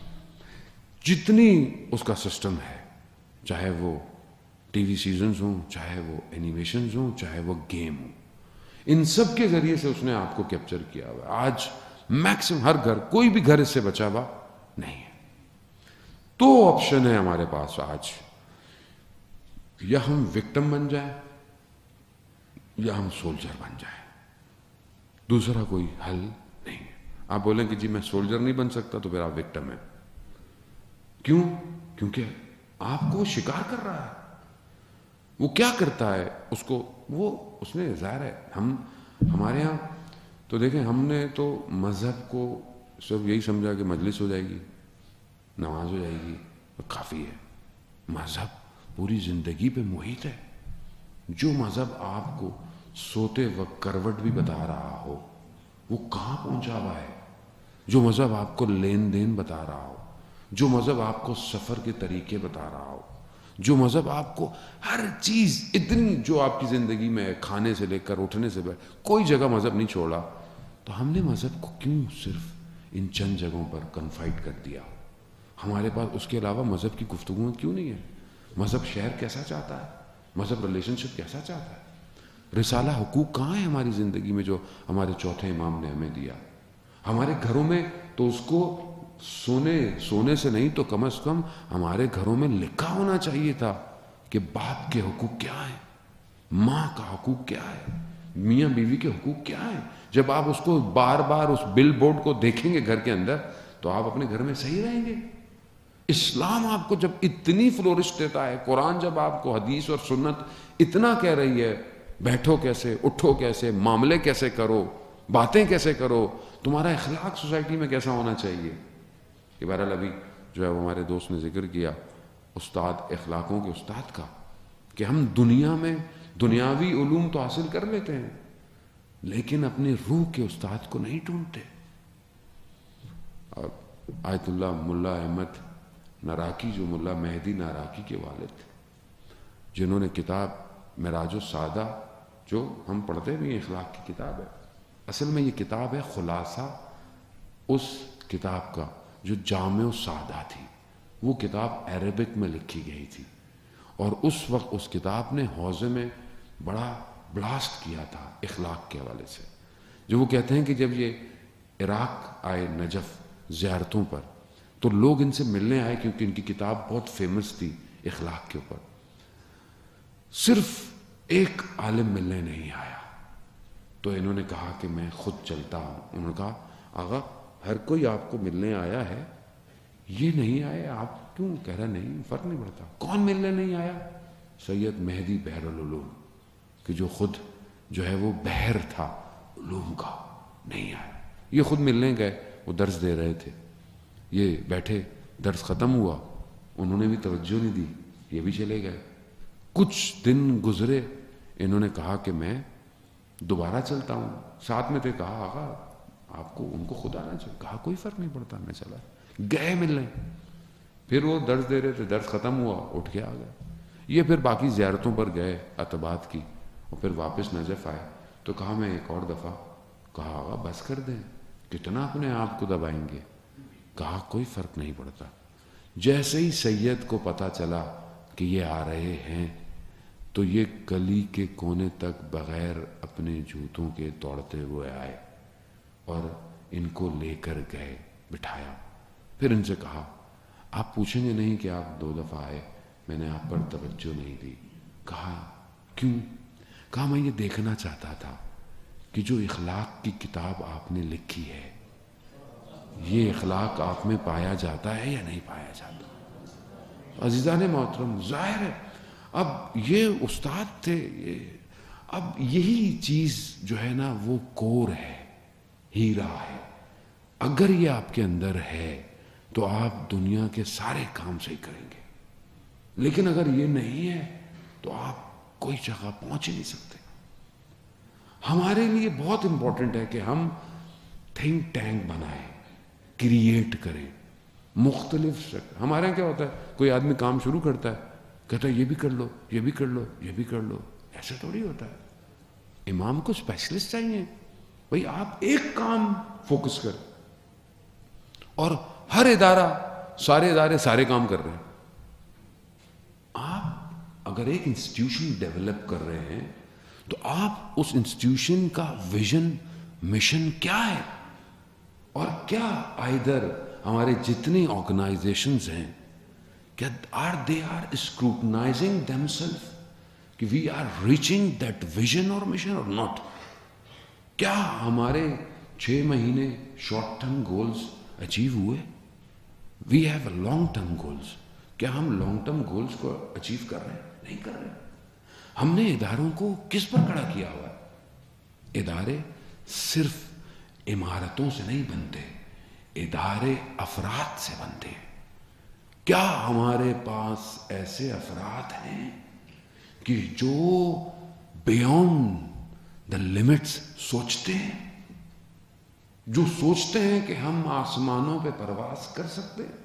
جتنی اس کا سسٹم ہے, چاہے وہ ٹی وی سیزنز ہوں, چاہے وہ اینیمیشنز ہوں, چاہے وہ گیم ہوں, ان سب کے ذریعے سے اس نے آپ کو کیپچر کیا ہوا ہے. آج میکسیمم ہر گھر, کوئی بھی گھر اس سے بچا ہوا نہیں ہے. 2 آپشن ہے ہمارے پاس آج, یا ہم وکٹم بن جائیں یا ہم سولجر بن جائیں. دوسرا کوئی حل نہیں ہے. آپ بولیں کہ جی میں سولجر نہیں بن سکتا, تو پھر آپ وکٹم ہیں. کیوں؟ کیونکہ آپ کو شکار کر رہا ہے. وہ کیا کرتا ہے اس کو, وہ اس نے ظاہر ہے, ہمارے ہاں تو دیکھیں, ہم نے تو مذہب کو صرف یہی سمجھا کہ مجلس ہو جائے گی, نماز ہو جائے گی, کافی ہے. مذہب پوری زندگی پہ محیط ہے. جو مذہب آپ کو سوتے وقت کروٹ بھی بتا رہا ہو, وہ کہاں پہنچا ہوا ہے. جو مذہب آپ کو لین دین بتا رہا ہو, جو مذہب آپ کو سفر کے طریقے بتا رہا ہو, جو مذہب آپ کو ہر چیز اتنی جو آپ کی زندگی میں ہے, کھانے سے لے کر اٹھنے سے کوئی جگہ مذہب نہیں چھوڑا, تو ہم نے مذہب کو کیوں صرف ان چند جگہوں پر کنفائڈ کر دیا؟ ہمارے پاس اس کے علاوہ مذہب کی گفتگو کیوں نہیں ہے؟ مذہب شہر کیسا چاہتا ہے, مذہب ریلیشن شپ کیسا چاہتا ہے, رسالہ حقوق کہاں ہے ہماری زندگی میں جو ہمارے چوتھے امام نے ہمیں دیا؟ ہمارے گھروں میں تو اس کو سونے سے نہیں تو کم از کم ہمارے گھروں میں لکھا ہونا چاہیے تھا کہ باپ کے حقوق کیا ہیں, ماں کا حقوق کیا ہے, میاں بیوی کے حقوق کیا ہیں. جب آپ اس کو بار بار اس بل بورڈ کو دیکھیں گے گھر کے اندر, تو آپ اپنے گھر میں صحیح رہیں گے. اسلام آپ کو جب اتنی فلورش دیتا ہے, قرآن جب آپ کو حدیث اور سنت اتنا کہہ رہی ہے, بیٹھو کیسے, اٹھو کیسے, معاملے کیسے کرو, باتیں کیسے کرو, تمہارا اخلاق سوسائٹی میں کیسا ہونا چاہیے. کہ بہرحال ابھی جو ہے ہمارے دوست نے ذکر کیا استاد, اخلاقوں کے استاد کا, کہ ہم دنیا میں دنیاوی علوم تو حاصل کر لیتے ہیں, لیکن اپنے روح کے استاد کو نہیں ڈھونڈتے. اور آیت اللہ ملا احمد ناراکی, جو ملا مہدی ناراکی کے والد تھے, جنہوں نے کتاب معراج السعادہ, جو ہم پڑھتے بھی ہیں, اخلاق کی کتاب ہے, اصل میں یہ کتاب ہے خلاصہ اس کتاب کا جو جامع السعادہ تھی. وہ کتاب عربک میں لکھی گئی تھی, اور اس وقت اس کتاب نے حوزے میں بڑا بلاسٹ کیا تھا اخلاق کے حوالے سے. جو وہ کہتے ہیں کہ جب یہ عراق آئے نجف زیارتوں پر, تو لوگ ان سے ملنے آئے, کیونکہ ان کی کتاب بہت فیمس تھی اخلاق کے اوپر. صرف ایک عالم ملنے نہیں آیا, تو انہوں نے کہا کہ میں خود چلتا ہوں. انہوں نے کہا آغا ہر کوئی آپ کو ملنے آیا ہے، یہ نہیں آئے آپ کیوں؟ کہہ رہا نہیں، فرق نہیں پڑتا۔ کون ملنے نہیں آیا؟ سید مہدی بحر العلوم، کہ جو خود جو ہے وہ بحر تھا علوم کا، نہیں آیا۔ یہ خود ملنے گئے، وہ درس دے رہے تھے، یہ بیٹھے، درس ختم ہوا، انہوں نے بھی توجہ نہیں دی، یہ بھی چلے گئے۔ کچھ دن گزرے، انہوں نے کہا کہ میں دوبارہ چلتا ہوں، ساتھ میں تھے، کہا آقا آپ کو ان کو خود آنا چاہیے، کہا کوئی فرق نہیں پڑتا، میں چلا گئے ملنے۔ پھر وہ درس دے رہے تھے، درس ختم ہوا، اٹھ کے آ گئے۔ یہ پھر باقی زیارتوں پر گئے عتبات کی، اور پھر واپس نجف آئے تو کہا میں ایک اور دفعہ، کہا آقا بس کر دیں، کتنا اپنے آپ کو دبائیں گے؟ کہا کوئی فرق نہیں پڑتا۔ جیسے ہی سید کو پتا چلا کہ یہ آ رہے ہیں تو یہ گلی کے کونے تک بغیر اپنے جوتوں کے دوڑتے ہوئے آئے اور ان کو لے کر گئے، بٹھایا۔ پھر ان سے کہا آپ پوچھیں گے نہیں کہ آپ 2 دفعہ آئے، میں نے آپ پر توجہ نہیں دی۔ کہا کیوں؟ کہا میں یہ دیکھنا چاہتا تھا کہ جو اخلاق کی کتاب آپ نے لکھی ہے، یہ اخلاق آپ میں پایا جاتا ہے یا نہیں پایا جاتا؟ عزیزان محترم، ظاہر ہے اب یہ استاد تھے، اب یہی چیز جو ہے نا وہ کور ہے، ہیرا ہے۔ اگر یہ آپ کے اندر ہے تو آپ دنیا کے سارے کام صحیح کریں گے، لیکن اگر یہ نہیں ہے تو آپ کوئی جگہ پہنچ ہی نہیں سکتے۔ ہمارے لیے بہت امپورٹنٹ ہے کہ ہم تھنک ٹینک بنائیں، کریٹ کریں، مختلف ہمارے یہاں کیا ہوتا ہے، کوئی آدمی کام شروع کرتا ہے، کہتا ہے یہ بھی کر لو، یہ بھی کر لو، یہ بھی کر لو۔ ایسا تھوڑی ہوتا ہے۔ امام کو اسپیشلسٹ چاہیے، بھئی آپ ایک کام فوکس کریں، اور ہر ادارہ، سارے ادارے سارے کام کر رہے ہیں۔ آپ اگر ایک انسٹیٹیوشن ڈیولپ کر رہے ہیں تو آپ اس انسٹیٹیوشن کا ویژن، مشن کیا ہے، اور کیا آئیدر ہمارے جتنے آرگنائزیشنز ہیں کیا they are scrutinizing themselves کہ we are reaching that vision or mission or not؟ کیا ہمارے 6 مہینے شارٹ ٹرم گولز اچیو ہوئے؟ We have long term goals, کیا ہم لانگ ٹرم گولز کو اچیو کر رہے ہیں؟ نہیں کر رہے۔ ہم نے اداروں کو کس پر کھڑا کیا ہوا ہے؟ ادارے صرف عمارتوں سے نہیں بنتے، ادارے افراد سے بنتے ہیں۔ کیا ہمارے پاس ایسے افراد ہیں کہ جو بیونڈ دا لمٹس سوچتے ہیں، جو سوچتے ہیں کہ ہم آسمانوں پہ پرواز کر سکتے ہیں؟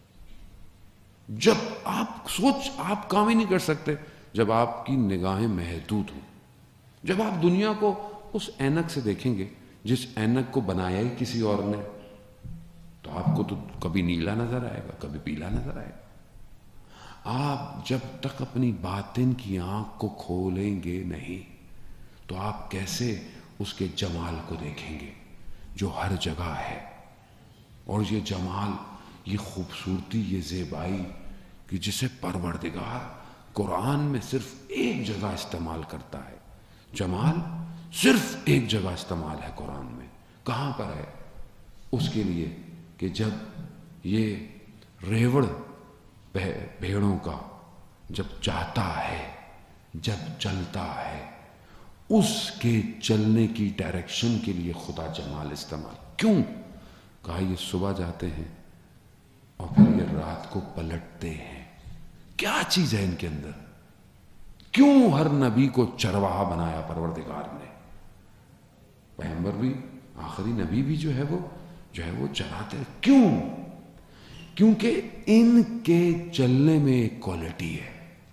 جب آپ کام ہی نہیں کر سکتے جب آپ کی نگاہیں محدود ہوں، جب آپ دنیا کو اس اینک سے دیکھیں گے جس اینک کو بنایا ہی کسی اور نے، تو آپ کو تو کبھی نیلا نظر آئے گا، کبھی پیلا نظر آئے گا۔ آپ جب تک اپنی باطن کی آنکھ کو کھولیں گے نہیں تو آپ کیسے اس کے جمال کو دیکھیں گے جو ہر جگہ ہے؟ اور یہ جمال، یہ خوبصورتی، یہ زیبائی کہ جسے پروردگار قرآن میں صرف ایک جگہ استعمال کرتا ہے، جمال صرف ایک جگہ استعمال ہے قرآن میں۔ کہاں پر ہے؟ اس کے لیے کہ جب یہ ریوڑ بھیڑوں کا جب چاہتا ہے، جب چلتا ہے، اس کے چلنے کی ڈائریکشن کے لیے خدا جمال استعمال۔ کیوں؟ کہا یہ صبح جاتے ہیں اور پھر یہ رات کو پلٹتے ہیں۔ کیا چیز ہے ان کے اندر؟ کیوں ہر نبی کو چرواہا بنایا پروردگار نے؟ پیغمبر بھی، آخری نبی بھی جو ہے وہ چراتے۔ کیوں؟ کیونکہ ان کے چلنے میں ایک کوالٹی ہے،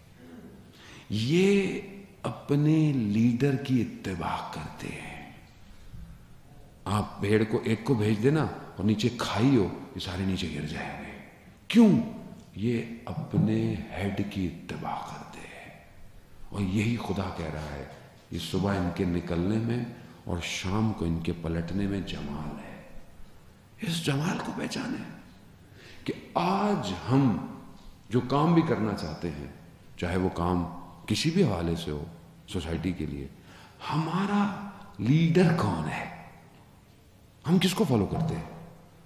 یہ اپنے لیڈر کی اتباع کرتے ہیں۔ آپ بھیڑ کو ایک کو بھیج دینا اور نیچے کھائی ہو، یہ سارے نیچے گر جائیں گے۔ کیوں؟ یہ اپنے ہیڈ کی اتباع کرتے ہیں۔ اور یہی خدا کہہ رہا ہے، یہ صبح ان کے نکلنے میں اور شام کو ان کے پلٹنے میں جمال ہے۔ اس جمال کو پہچانے کہ آج ہم جو کام بھی کرنا چاہتے ہیں، چاہے وہ کام کسی بھی حوالے سے ہو، سوسائٹی کے لیے، ہمارا لیڈر کون ہے؟ ہم کس کو فالو کرتے ہیں؟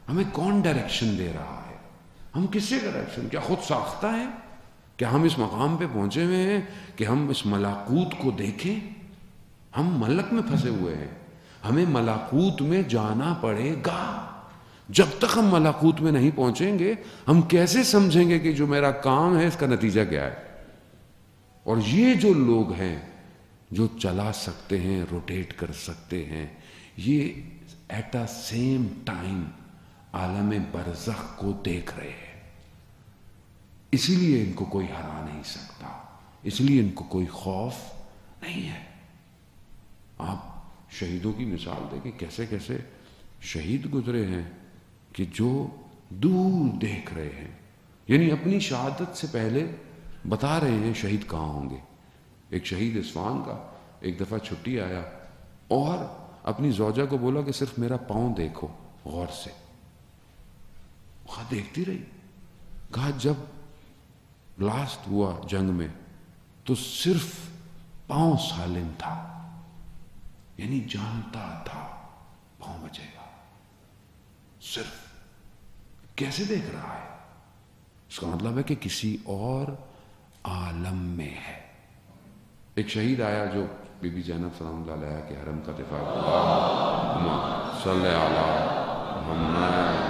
ہمیں کون ڈائریکشن دے رہا ہے؟ ہم کس سے ڈائریکشن؟ کیا خود ساختہ ہیں؟ کیا ہم اس مقام پہ پہنچے ہوئے ہیں کہ ہم اس ملاکوت کو دیکھیں؟ ہم ملک میں پھنسے ہوئے ہیں، ہمیں ملاکوت میں جانا پڑے گا۔ جب تک ہم ملاکوت میں نہیں پہنچیں گے ہم کیسے سمجھیں گے کہ جو میرا کام ہے اس کا نتیجہ کیا ہے؟ اور یہ جو لوگ ہیں جو چلا سکتے ہیں، روٹیٹ کر سکتے ہیں، یہ ایٹ اے سیم ٹائم عالم برزخ کو دیکھ رہے ہیں، اسی لیے ان کو کوئی ہرا نہیں سکتا، اس لیے ان کو کوئی خوف نہیں ہے۔ آپ شہیدوں کی مثال دیکھیں، کیسے کیسے شہید گزرے ہیں کہ جو دور دیکھ رہے ہیں، یعنی اپنی شہادت سے پہلے بتا رہے ہیں شہید کہاں ہوں گے۔ ایک شہید اصفہان کا ایک دفعہ چھٹی آیا اور اپنی زوجہ کو بولا کہ صرف میرا پاؤں دیکھو غور سے۔ وہاں دیکھتی رہی، کہا جب بلاسٹ ہوا جنگ میں تو صرف پاؤں سالم تھا، یعنی جانتا تھا پاؤں بچے گا، صرف۔ کیسے دیکھ رہا ہے؟ اس کا مطلب ہے کہ کسی اور عالم میں ہے۔ ایک شہید آیا جو بی بی زینب سلام اللہ علیہ کے حرم کا دفاع کیا، صلی علی محمد۔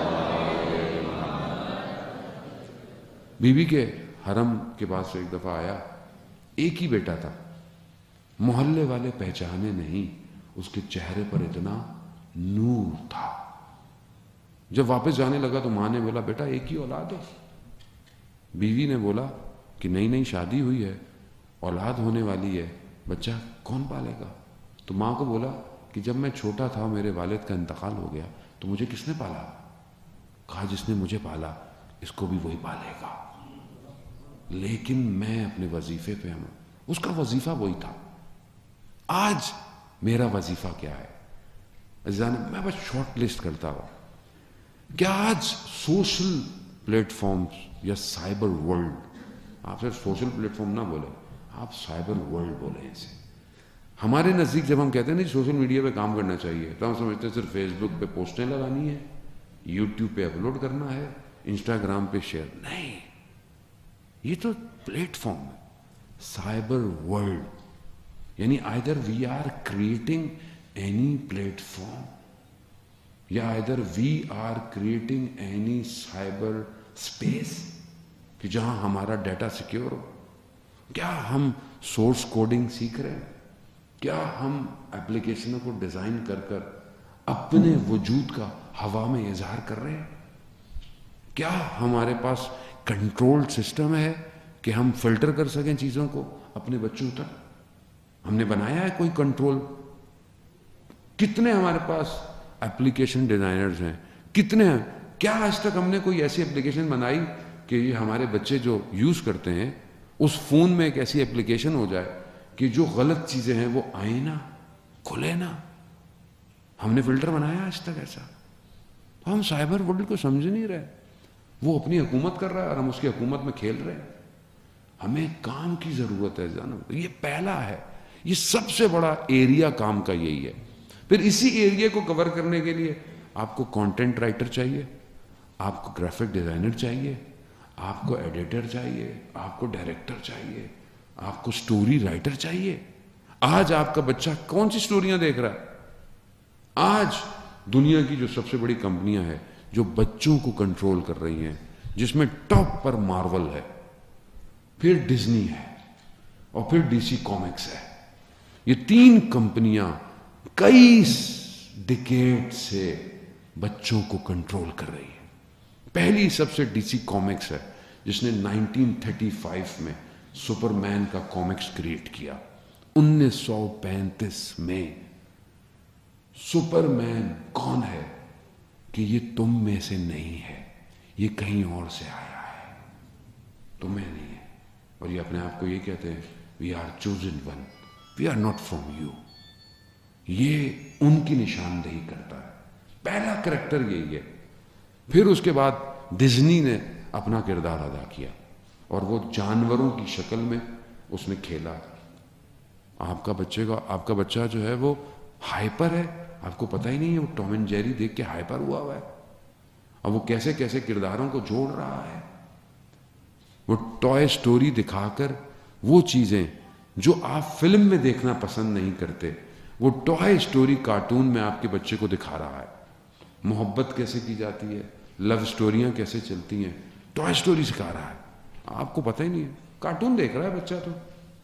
بی بی کے حرم کے پاس سے ایک دفعہ آیا، ایک ہی بیٹا تھا، محلے والے پہچانے نہیں، اس کے چہرے پر اتنا نور تھا۔ جب واپس جانے لگا تو ماں نے بولا بیٹا ایک ہی اولاد ہے؟ بیوی نے بولا کہ نہیں شادی ہوئی ہے، اولاد ہونے والی ہے، بچہ کون پالے گا؟ تو ماں کو بولا کہ جب میں چھوٹا تھا میرے والد کا انتقال ہو گیا تو مجھے کس نے پالا؟ کہا جس نے مجھے پالا اس کو بھی وہی پالے گا، لیکن میں اپنے وظیفے پہ ہوں۔ اس کا وظیفہ وہی تھا۔ آج میرا وظیفہ کیا ہے؟ میں بس شارٹ لسٹ کرتا ہوں کہ آج سوشل پلیٹ فارمز یا سائبر ورلڈ، آپ صرف سوشل پلیٹ فارم نہ بولے، آپ سائبر ورلڈ بولیں اسے۔ ہمارے نزدیک جب ہم کہتے ہیں نہیں سوشل میڈیا پہ کام کرنا چاہیے تو ہم سمجھتے ہیں صرف فیس بک پہ پوسٹیں لگانی ہے، یوٹیوب پہ اپلوڈ کرنا ہے، انسٹاگرام پہ شیئر۔ نہیں، یہ تو پلیٹ فارم ہے، سائبر ورلڈ، یعنی either we are creating any platform یا either we are creating any cyber space کہ جہاں ہمارا ڈیٹا سیکیور ہو۔ کیا ہم سورس کوڈنگ سیکھ رہے ہیں؟ کیا ہم ایپلیکیشنوں کو ڈیزائن کر کر اپنے وجود کا ہوا میں اظہار کر رہے ہیں؟ کیا ہمارے پاس کنٹرول سسٹم ہے کہ ہم فلٹر کر سکیں چیزوں کو اپنے بچوں تک؟ ہم نے بنایا ہے کوئی کنٹرول؟ کتنے ہمارے پاس ایپلیکیشن ڈیزائنرز ہیں، کتنے ہیں؟ کیا آج تک ہم نے کوئی ایسی ایپلیکیشن بنائی کہ یہ ہمارے بچے جو یوز کرتے ہیں اس فون میں ایک ایسی ایپلیکیشن ہو جائے کہ جو غلط چیزیں ہیں وہ آئیں نہ، کھلے نہ؟ ہم نے فلٹر بنایا آج تک ایسا؟ تو ہم سائبر ورلڈ کو سمجھ نہیں رہے۔ وہ اپنی حکومت کر رہا ہے اور ہم اس کی حکومت میں کھیل رہے ہیں۔ ہمیں کام کی ضرورت ہے جناب، یہ پہلا ہے، یہ سب سے بڑا ایریا کام کا یہی ہے۔ پھر اسی ایریا کو کور کرنے کے لیے آپ کو کانٹینٹ رائٹر چاہیے، آپ کو گرافک ڈیزائنر چاہیے، آپ کو ایڈیٹر چاہیے، آپ کو ڈائریکٹر چاہیے، آپ کو سٹوری رائٹر چاہیے۔ آج آپ کا بچہ کون سی سٹوریاں دیکھ رہا ہے؟ آج دنیا کی جو سب سے بڑی کمپنیاں ہیں جو بچوں کو کنٹرول کر رہی ہیں، جس میں ٹاپ پر مارول ہے، پھر ڈزنی ہے اور پھر ڈی سی کامکس ہے۔ یہ تین کمپنیاں کئی ڈیکیڈ سے بچوں کو کنٹرول کر رہی ہیں۔ پہلی سب سے ڈی سی کامکس ہے جس نے 1935 میں سپر مین کا کامکس کریٹ کیا۔ 1935 میں سپر مین کون ہے کہ یہ تم میں سے نہیں ہے، یہ کہیں اور سے آیا ہے، تمہیں نہیں ہے۔ اور یہ اپنے آپ کو یہ کہتے ہیں we are chosen one, we are not from you. یہ ان کی نشاندہی کرتا ہے۔ پہلا کریکٹر یہی ہے۔ پھر اس کے بعد ڈزنی نے اپنا کردار ادا کیا اور وہ جانوروں کی شکل میں اس نے کھیلا۔ آپ کا بچہ جو ہے وہ ہائپر ہے، آپ کو پتہ ہی نہیں ہے، وہ ٹام اینڈ جیری دیکھ کے ہائپر ہوا ہے۔ اب وہ کیسے کیسے کرداروں کو جوڑ رہا ہے. وہ ٹوائے سٹوری دکھا کر وہ چیزیں جو آپ فلم میں دیکھنا پسند نہیں کرتے, وہ ٹوائے سٹوری کارٹون میں آپ کے بچے کو دکھا رہا ہے. محبت کیسے کی جاتی ہے, لو سٹوریاں کیسے چلتی ہیں, ٹوائے سٹوری سکھا رہا ہے. آپ کو پتہ ہی نہیں ہے, کارٹون دیکھ رہا ہے بچہ. تو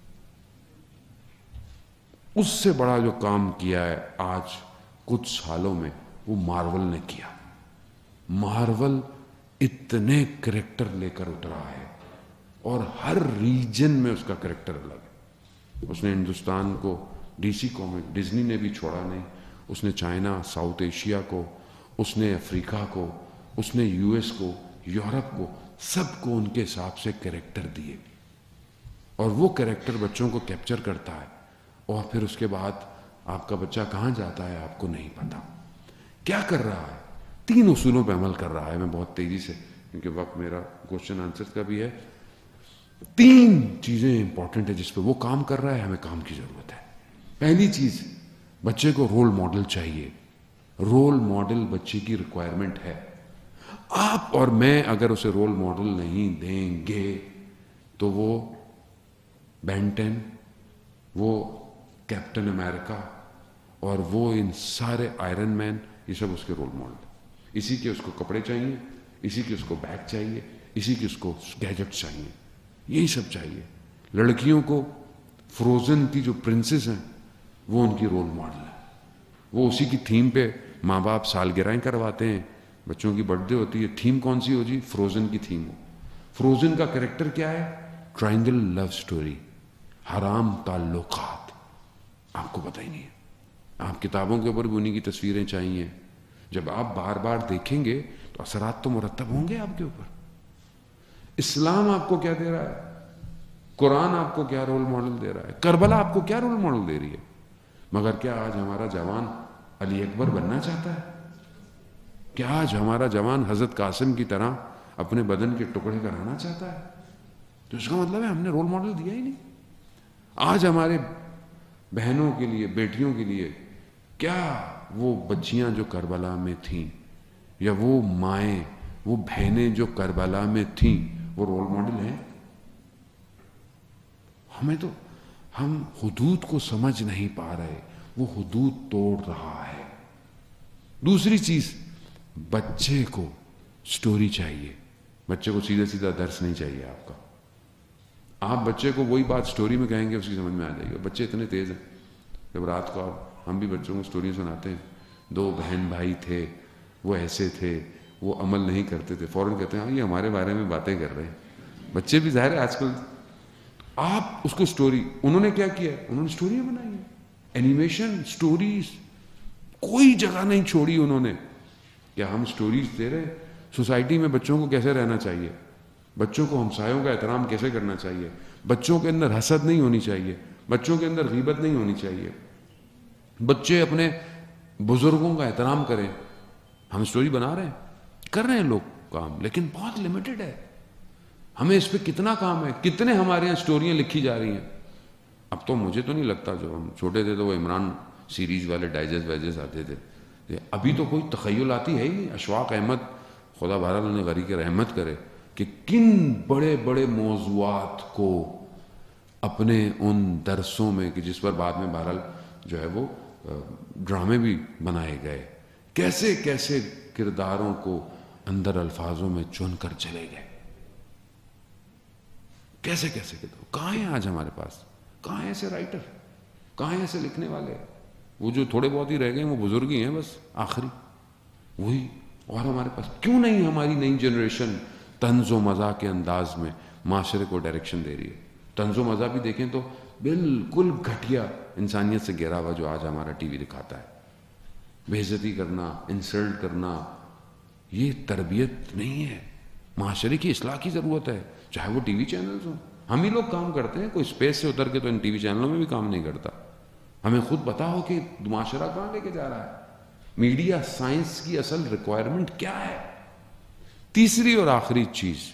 اس سے بڑا جو کام کیا ہے آج کچھ سالوں میں وہ مارول نے کیا. مارول اتنے کریکٹر لے کر اترا ہے اور ہر ریجن میں اس کا کریکٹر الگ ہے. اس نے ہندوستان کو ڈی سی کامک ڈزنی نے بھی چھوڑا نہیں. اس نے چائنا, ساؤتھ ایشیا کو, اس نے افریقہ کو, اس نے یو ایس کو, یورپ کو, سب کو ان کے حساب سے کریکٹر دیے. اور وہ کریکٹر بچوں کو کیپچر کرتا ہے. اور پھر اس کے بعد آپ کا بچہ کہاں جاتا ہے آپ کو نہیں پتا. کیا کر رہا ہے؟ 3 اصولوں پہ عمل کر رہا ہے. میں بہت تیزی سے, کیونکہ وقت میرا کوشچن آنسر کا بھی ہے, 3 چیزیں امپورٹنٹ ہے جس پہ وہ کام کر رہا ہے. ہمیں کام کی ضرورت ہے. پہلی چیز, بچے کو رول ماڈل چاہیے. رول ماڈل بچے کی ریکوائرمنٹ ہے. آپ اور میں اگر اسے رول ماڈل نہیں دیں گے تو وہ بینٹن, وہ کیپٹن امریکہ اور وہ ان سارے آئرن مین, یہ سب اس کے رول ماڈل. اسی کے اس کو کپڑے چاہیے, اسی کے اس کو بیگ چاہیے, اسی کے اس کو گیجٹ چاہیے, یہی سب چاہیے. لڑکیوں کو فروزن کی جو پرنسز ہیں وہ ان کی رول ماڈل ہے. وہ اسی کی تھیم پہ ماں باپ سالگرہیں کرواتے ہیں, بچوں کی برتھ ڈے ہوتی ہے, تھیم کون سی ہو جی؟ فروزن کی تھیم ہو. فروزن کا کریکٹر کیا ہے؟ ٹرائنگل لو سٹوری, حرام تعلقات. آپ کو پتہ ہی نہیں ہے. آپ کتابوں کے اوپر بھی انہیں کی تصویریں چاہیے. جب آپ بار بار دیکھیں گے تو اثرات تو مرتب ہوں گے آپ کے اوپر. اسلام آپ کو کیا دے رہا ہے؟ قرآن آپ کو کیا رول ماڈل دے رہا ہے؟ کربلا آپ کو کیا رول ماڈل دے رہی ہے؟ مگر کیا آج ہمارا جوان علی اکبر بننا چاہتا ہے؟ کیا آج ہمارا جوان حضرت قاسم کی طرح اپنے بدن کے ٹکڑے کرانا چاہتا ہے؟ تو اس کا مطلب ہے ہم نے رول ماڈل دیا ہی نہیں. آج ہمارے بہنوں کے لیے, بیٹیوں کے لیے کیا وہ بچیاں جو کربلا میں تھیں, یا وہ مائیں, وہ بہنیں جو کربلا میں تھیں, وہ رول ماڈل ہیں؟ ہمیں تو, ہم حدود کو سمجھ نہیں پا رہے. وہ حدود توڑ رہا ہے. دوسری چیز, بچے کو سٹوری چاہیے. بچے کو سیدھا سیدھا درس نہیں چاہیے آپ کا. آپ بچے کو وہی بات سٹوری میں کہیں گے اس کی سمجھ میں آ جائے گی. بچے اتنے تیز ہیں, جب رات کو ہم بھی بچوں کو سٹوری سناتے ہیں, 2 بہن بھائی تھے, وہ ایسے تھے, وہ عمل نہیں کرتے تھے, فوراً کہتے ہیں یہ ہمارے بارے میں باتیں کر رہے ہیں. بچے بھی ظاہر ہے آج کل. آپ اس کو سٹوری, انہوں نے کیا کیا, انہوں نے سٹوریاں بنائی ہیں, اینیمیشن, سٹوریز, کوئی جگہ نہیں چھوڑی انہوں نے. کیا ہم سٹوریز دے رہے ہیں سوسائٹی میں بچوں کو کیسے رہنا چاہیے, بچوں کو ہمسایوں کا احترام کیسے کرنا چاہیے, بچوں کے اندر حسد نہیں ہونی چاہیے, بچوں کے اندر غیبت نہیں ہونی چاہیے, بچے اپنے بزرگوں کا احترام کریں. ہم سٹوری بنا رہے ہیں, کر رہے ہیں لوگ کام, لیکن بہت لمیٹڈ ہے. ہمیں اس پہ کتنا کام ہے, کتنے ہمارے یہاں سٹوریاں لکھی جا رہی ہیں. اب تو مجھے تو نہیں لگتا, جو ہم چھوٹے تھے تو وہ عمران سیریز والے ڈائجسٹ وائجسٹ آتے تھے. ابھی تو کوئی تخیل آتی ہے ہی نہیں. اشفاق احمد, خدا بہرحال انہیں غریق رحمت کرے, کہ کن بڑے بڑے موضوعات کو اپنے ان درسوں میں, کہ جس پر بعد میں بہرحال جو ہے وہ ڈرامے بھی بنائے گئے, کیسے کیسے کرداروں کو اندر الفاظوں میں چن کر چلے گئے, کیسے کیسے کردار. کہاں ہیں آج ہمارے پاس, کہاں ہیں ایسے رائٹر, کہاں ہیں ایسے لکھنے والے؟ وہ جو تھوڑے بہت ہی رہ گئے وہ بزرگ ہی ہیں بس, آخری وہی. اور ہمارے پاس کیوں نہیں ہماری نئی جنریشن طنز و مزاح کے انداز میں معاشرے کو ڈائریکشن دے رہی ہے؟ طنز و مزاح بھی دیکھیں تو بالکل گھٹیا انسانیت سے گھرا ہوا جو آج ہمارا ٹی وی دکھاتا ہے. بے عزتی کرنا, انسلٹ کرنا, یہ تربیت نہیں ہے. معاشرے کی اصلاح کی ضرورت ہے, چاہے وہ ٹی وی چینلز ہوں. ہم ہی لوگ کام کرتے ہیں, کوئی اسپیس سے اتر کے تو ان ٹی وی چینلوں میں بھی کام نہیں کرتا. ہمیں خود پتا ہو کہ معاشرہ کہاں لے کے جا رہا ہے. میڈیا سائنس کی اصل ریکوائرمنٹ کیا ہے. تیسری اور آخری چیز,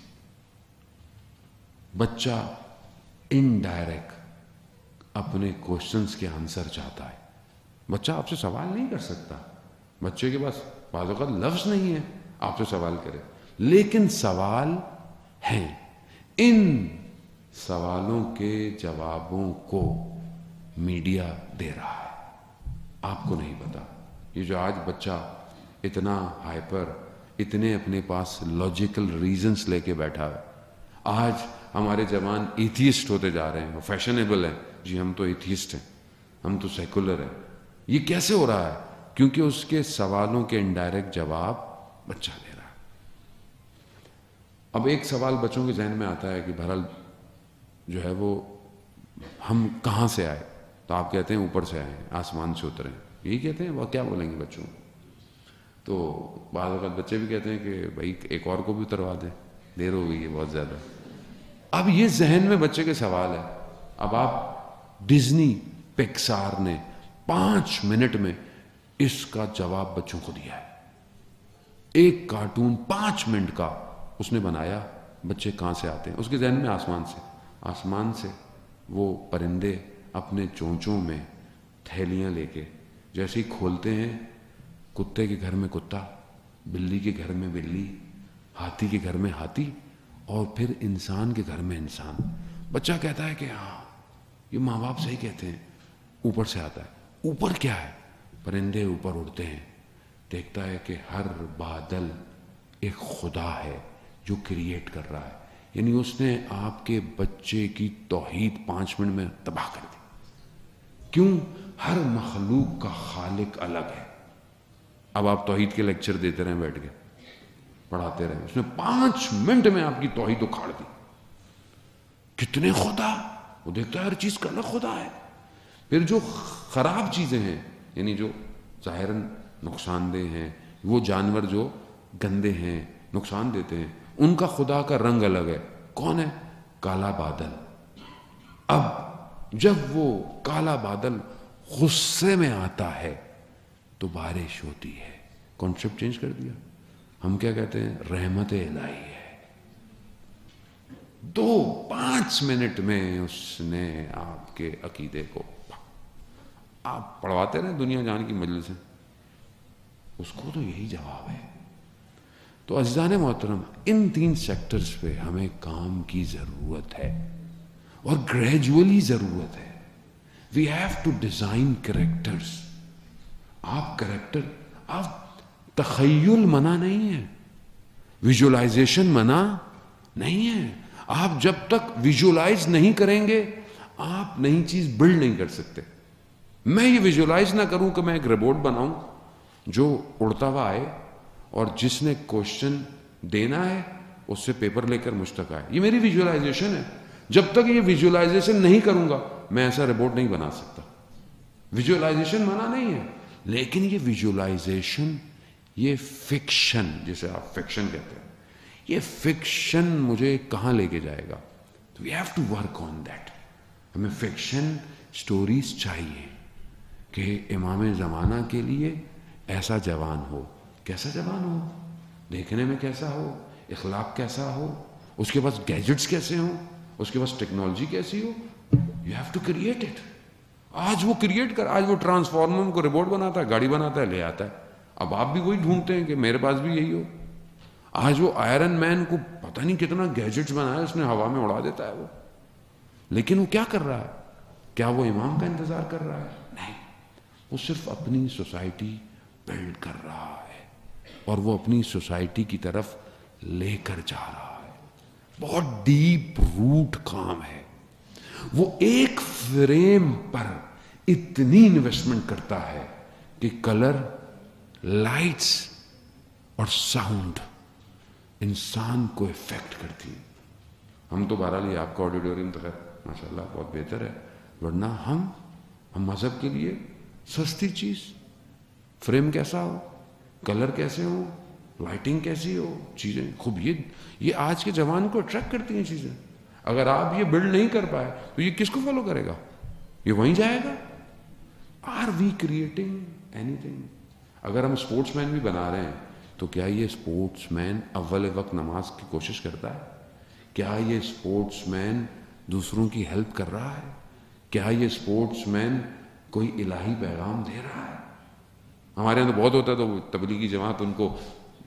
بچہ انڈائریکٹ اپنے کوشچنس کے آنسر چاہتا ہے. بچہ آپ سے سوال نہیں کر سکتا, بچے کے پاس بعض اوقات لفظ نہیں ہے. آپ سے سوال کرے، لیکن سوال ہیں، ان سوالوں کے جوابوں کو میڈیا دے رہا ہے، آپ کو نہیں پتا۔ یہ جو آج بچہ اتنا ہائپر، اتنے اپنے پاس لاجیکل ریزنز لے کے بیٹھا ہے، آج ہمارے جوان ایتھیسٹ ہوتے جا رہے ہیں، وہ فیشنیبل ہیں، جی ہم تو ایتھیسٹ ہیں، ہم تو سیکولر ہیں۔ یہ کیسے ہو رہا ہے؟ کیونکہ اس کے سوالوں کے انڈائریکٹ جواب بچہ دے رہا ہے۔ اب ایک سوال بچوں کے ذہن میں آتا ہے کہ بہرحال جو ہے وہ ہم کہاں سے آئے؟ تو آپ کہتے ہیں اوپر سے آئے ہیں، آسمان سے اترے ہیں، یہی کہتے ہیں، وہ کیا بولیں گے بچوں؟ تو بعض اوقات بچے بھی کہتے ہیں کہ بھائی ایک اور کو بھی اتروا دیں، دیر ہو گئی ہے بہت زیادہ۔ اب یہ ذہن میں بچے کے سوال ہے۔ اب آپ ڈزنی پکسار نے 5 منٹ میں اس کا جواب بچوں کو دیا ہے۔ ایک کارٹون 5 منٹ کا اس نے بنایا، بچے کہاں سے آتے ہیں؟ اس کے ذہن میں آسمان سے، آسمان سے وہ پرندے اپنے چونچوں میں تھیلیاں لے کے جیسے ہی کھولتے ہیں، کتے کے گھر میں کتا، بلی کے گھر میں بلی، ہاتھی کے گھر میں ہاتھی، اور پھر انسان کے گھر میں انسان۔ بچہ کہتا ہے کہ ہاں یہ ماں باپ صحیح کہتے ہیں، اوپر سے آتا ہے۔ اوپر کیا ہے؟ پرندے اوپر اڑتے ہیں، دیکھتا ہے کہ ہر بادل ایک خدا ہے جو کریٹ کر رہا ہے، یعنی اس نے آپ کے بچے کی توحید 5 منٹ میں تباہ کر دی۔ کیوں؟ ہر مخلوق کا خالق الگ ہے۔ اب آپ توحید کے لیکچر دیتے رہیں، بیٹھ کے پڑھاتے رہیں، اس نے 5 منٹ میں آپ کی توحید اکھاڑ دی۔ کتنے خدا؟ وہ دیکھتا ہے ہر چیز کا الگ خدا ہے۔ پھر جو خراب چیزیں ہیں، یعنی جو ظاہراً نقصان دہ ہیں، وہ جانور جو گندے ہیں، نقصان دیتے ہیں، ان کا خدا کا رنگ الگ ہے۔ کون ہے؟ کالا بادل۔ اب جب وہ کالا بادل غصے میں آتا ہے تو بارش ہوتی ہے۔ کانسیپٹ چینج کر دیا۔ ہم کیا کہتے ہیں؟ رحمت الہی ہے۔ 5 منٹ میں اس نے آپ کے عقیدے کو، آپ پڑھواتے رہے دنیا جان کی مجلس، اس کو تو یہی جواب ہے۔ تو عزیزان محترم، ان 3 سیکٹرز پہ ہمیں کام کی ضرورت ہے، اور گریجولی ضرورت ہے۔ We have to design characters. آپ کریکٹر، آپ تخیل منع نہیں ہے، ویژولائزیشن منع نہیں ہے۔ آپ جب تک ویژولائز نہیں کریں گے، آپ نئی چیز بلڈ نہیں کر سکتے۔ میں یہ ویژولائز نہ کروں کہ میں ایک روبوٹ بناؤں جو اڑتا ہوا آئے، اور جس نے کوشچن دینا ہے اس سے پیپر لے کر مجھ تک آئے، یہ میری ویژولائزیشن ہے۔ جب تک یہ ویژولائزیشن نہیں کروں گا، میں ایسا روبوٹ نہیں بنا سکتا۔ ویژولائزیشن منع نہیں ہے، لیکن یہ ویژولائزیشن، یہ فکشن، جسے آپ فکشن کہتے ہیں، یہ فکشن مجھے کہاں لے کے جائے گا؟ We have to work on that. ہمیں فکشن سٹوریز چاہیے کہ امام زمانہ کے لیے ایسا جوان ہو۔ کیسا جوان ہو؟ دیکھنے میں کیسا ہو، اخلاق کیسا ہو، اس کے پاس گیجٹس کیسے ہوں، اس کے پاس ٹیکنالوجی کیسی ہو۔ You have to create it. آج وہ کریٹ کر، آج وہ ٹرانسفارمر کو روبوٹ بناتا ہے، گاڑی بناتا ہے، لے آتا ہے۔ اب آپ بھی وہی ڈھونڈتے ہیں کہ میرے پاس بھی یہی ہو۔ آج وہ آئرن مین کو پتہ نہیں کتنا گیجٹس بنایا اس نے، ہوا میں اڑا دیتا ہے وہ، لیکن وہ کیا کر رہا ہے؟ کیا وہ امام کا انتظار کر رہا ہے؟ نہیں، وہ صرف اپنی سوسائٹی بلڈ کر رہا ہے، اور وہ اپنی سوسائٹی کی طرف لے کر جا رہا ہے۔ بہت ڈیپ روٹ کام ہے۔ وہ ایک فریم پر اتنی انویسٹمنٹ کرتا ہے کہ کلر، لائٹس اور ساؤنڈ انسان کو افیکٹ کرتی ہیں۔ ہم تو بہرحال آپ کا آڈیٹوریم تو خیر ماشاءاللہ بہت بہتر ہے، ورنہ ہم مذہب کے لیے سستی چیز، فریم کیسا ہو، کلر کیسے ہو، لائٹنگ کیسی ہو، چیزیں خوب، یہ آج کے جوان کو اٹریکٹ کرتی ہیں چیزیں۔ اگر آپ یہ بلڈ نہیں کر پائے تو یہ کس کو فالو کرے گا؟ یہ وہیں جائے گا۔ Are we creating anything? اگر ہم اسپورٹس مین بھی بنا رہے ہیں تو کیا یہ اسپورٹس مین اول وقت نماز کی کوشش کرتا ہے؟ کیا یہ اسپورٹس مین دوسروں کی ہیلپ کر رہا ہے؟ کیا یہ اسپورٹس مین کوئی الہی پیغام دے رہا ہے؟ ہمارے یہاں تو بہت ہوتا ہے، تو تبلیغی جماعت ان کو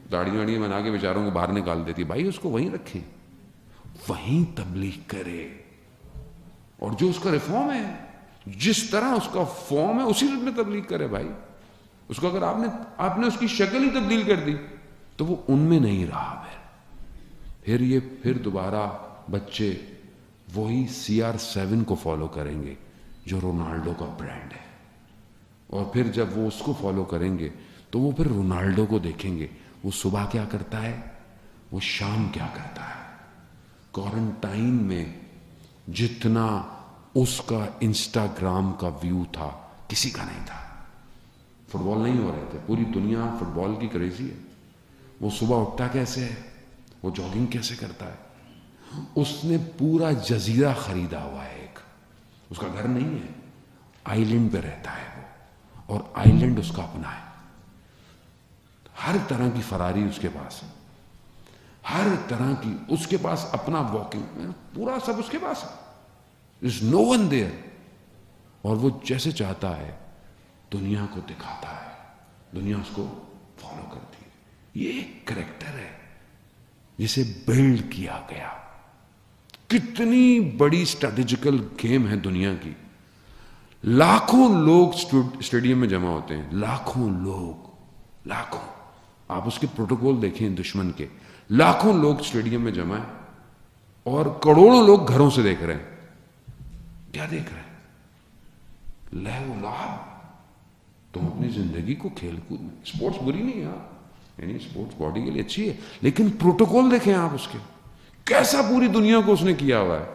داڑھی واڑی بنا کے بیچاروں کو باہر نکال دیتی. بھائی اس کو وہیں رکھیں, وہیں تبلیغ کرے. اور جو اس کا ریفارم ہے, جس طرح اس کا فارم ہے اسی میں تبلیغ کرے بھائی. اس کو اگر آپ نے اس کی شکل ہی تبدیل کر دی تو وہ ان میں نہیں رہا. پھر دوبارہ بچے وہی CR7 کو فالو کریں گے جو رونالڈو کا برانڈ ہے. اور پھر جب وہ اس کو فالو کریں گے تو وہ پھر رونالڈو کو دیکھیں گے, وہ صبح کیا کرتا ہے, وہ شام کیا کرتا ہے. کوارنٹائن میں جتنا اس کا انسٹاگرام کا ویو تھا کسی کا نہیں تھا. فٹ بال نہیں ہو رہے تھے, پوری دنیا فٹ بال کی کریزی ہے. وہ صبح اٹھتا کیسے ہے, وہ جاگنگ کیسے کرتا ہے. اس نے پورا جزیرہ خریدا ہوا ہے. ایک اس کا گھر نہیں ہے, آئی لینڈ پہ رہتا ہے وہ, اور آئی لینڈ اس کا اپنا ہے. ہر طرح کی فراری اس کے پاس ہے, ہر طرح کی اس کے پاس اپنا واکنگ پورا سب اس کے پاس ہے. There's no one there. اور وہ جیسے چاہتا ہے دنیا کو دکھاتا ہے, دنیا اس کو فالو کرتی ہے. یہ ایک کریکٹر ہے جسے بلڈ کیا گیا. کتنی بڑی اسٹریٹجیکل گیم ہے دنیا کی. لاکھوں لوگ اسٹیڈیم میں جمع ہوتے ہیں, لاکھوں لوگ, لاکھوں. آپ اس کے پروٹوکول دیکھیں دشمن کے, لاکھوں لوگ اسٹیڈیم میں جمع ہیں اور کروڑوں لوگ گھروں سے دیکھ رہے ہیں. کیا دیکھ رہے ہیں؟ لہو لعب. تم اپنی زندگی کو کھیل کود میں, اسپورٹس بری نہیں ہے, یعنی اسپورٹس باڈی کے لیے اچھی ہے, لیکن پروٹوکول دیکھیں آپ اس کے, کیسا پوری دنیا کو اس نے کیا ہوا ہے.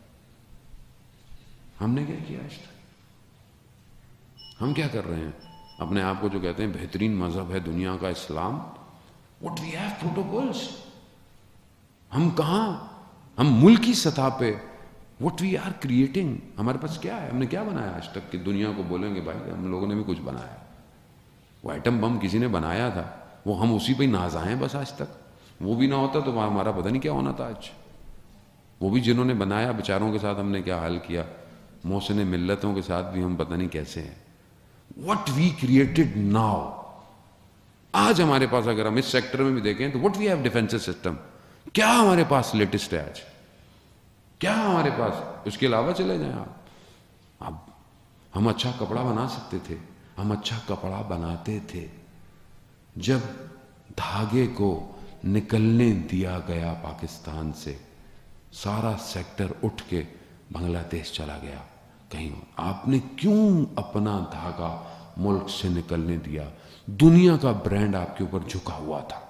ہم نے کیا کیا آج تک؟ ہم کیا کر رہے ہیں؟ اپنے آپ کو جو کہتے ہیں بہترین مذہب ہے دنیا کا اسلام, what we have protocols. ہم کہاں, ہم ملکی سطح پہ what we are creating, ہمارے پاس کیا ہے, ہم نے کیا بنایا آج تک کہ دنیا کو بولیں گے بھائی ہم لوگوں نے بھی کچھ بنایا. وہ ایٹم بم کسی نے بنایا تھا, وہ ہم اسی پہ ناز آئے ہیں بس آج تک. وہ بھی نہ ہوتا تو ہمارا پتہ نہیں کیا ہونا تھا آج. وہ بھی جنہوں نے بنایا بیچاروں کے ساتھ ہم نے کیا حال کیا, محسن ملتوں کے ساتھ بھی ہم پتہ نہیں کیسے ہیں. What we created now. آج ہمارے پاس اگر ہم اس سیکٹر میں بھی دیکھیں تو what we have defensive system, کیا ہمارے پاس لیٹسٹ ہے آج, کیا ہمارے پاس. اس کے علاوہ چلے جائیں آپ, اب ہم اچھا کپڑا بنا سکتے تھے, ہم اچھا کپڑا بناتے تھے. جب دھاگے کو نکلنے دیا گیا پاکستان سے, سارا سیکٹر اٹھ کے بنگلہ دیش چلا گیا. کہیں آپ نے کیوں اپنا دھاگا ملک سے نکلنے دیا؟ دنیا کا برانڈ آپ کے اوپر جھکا ہوا تھا.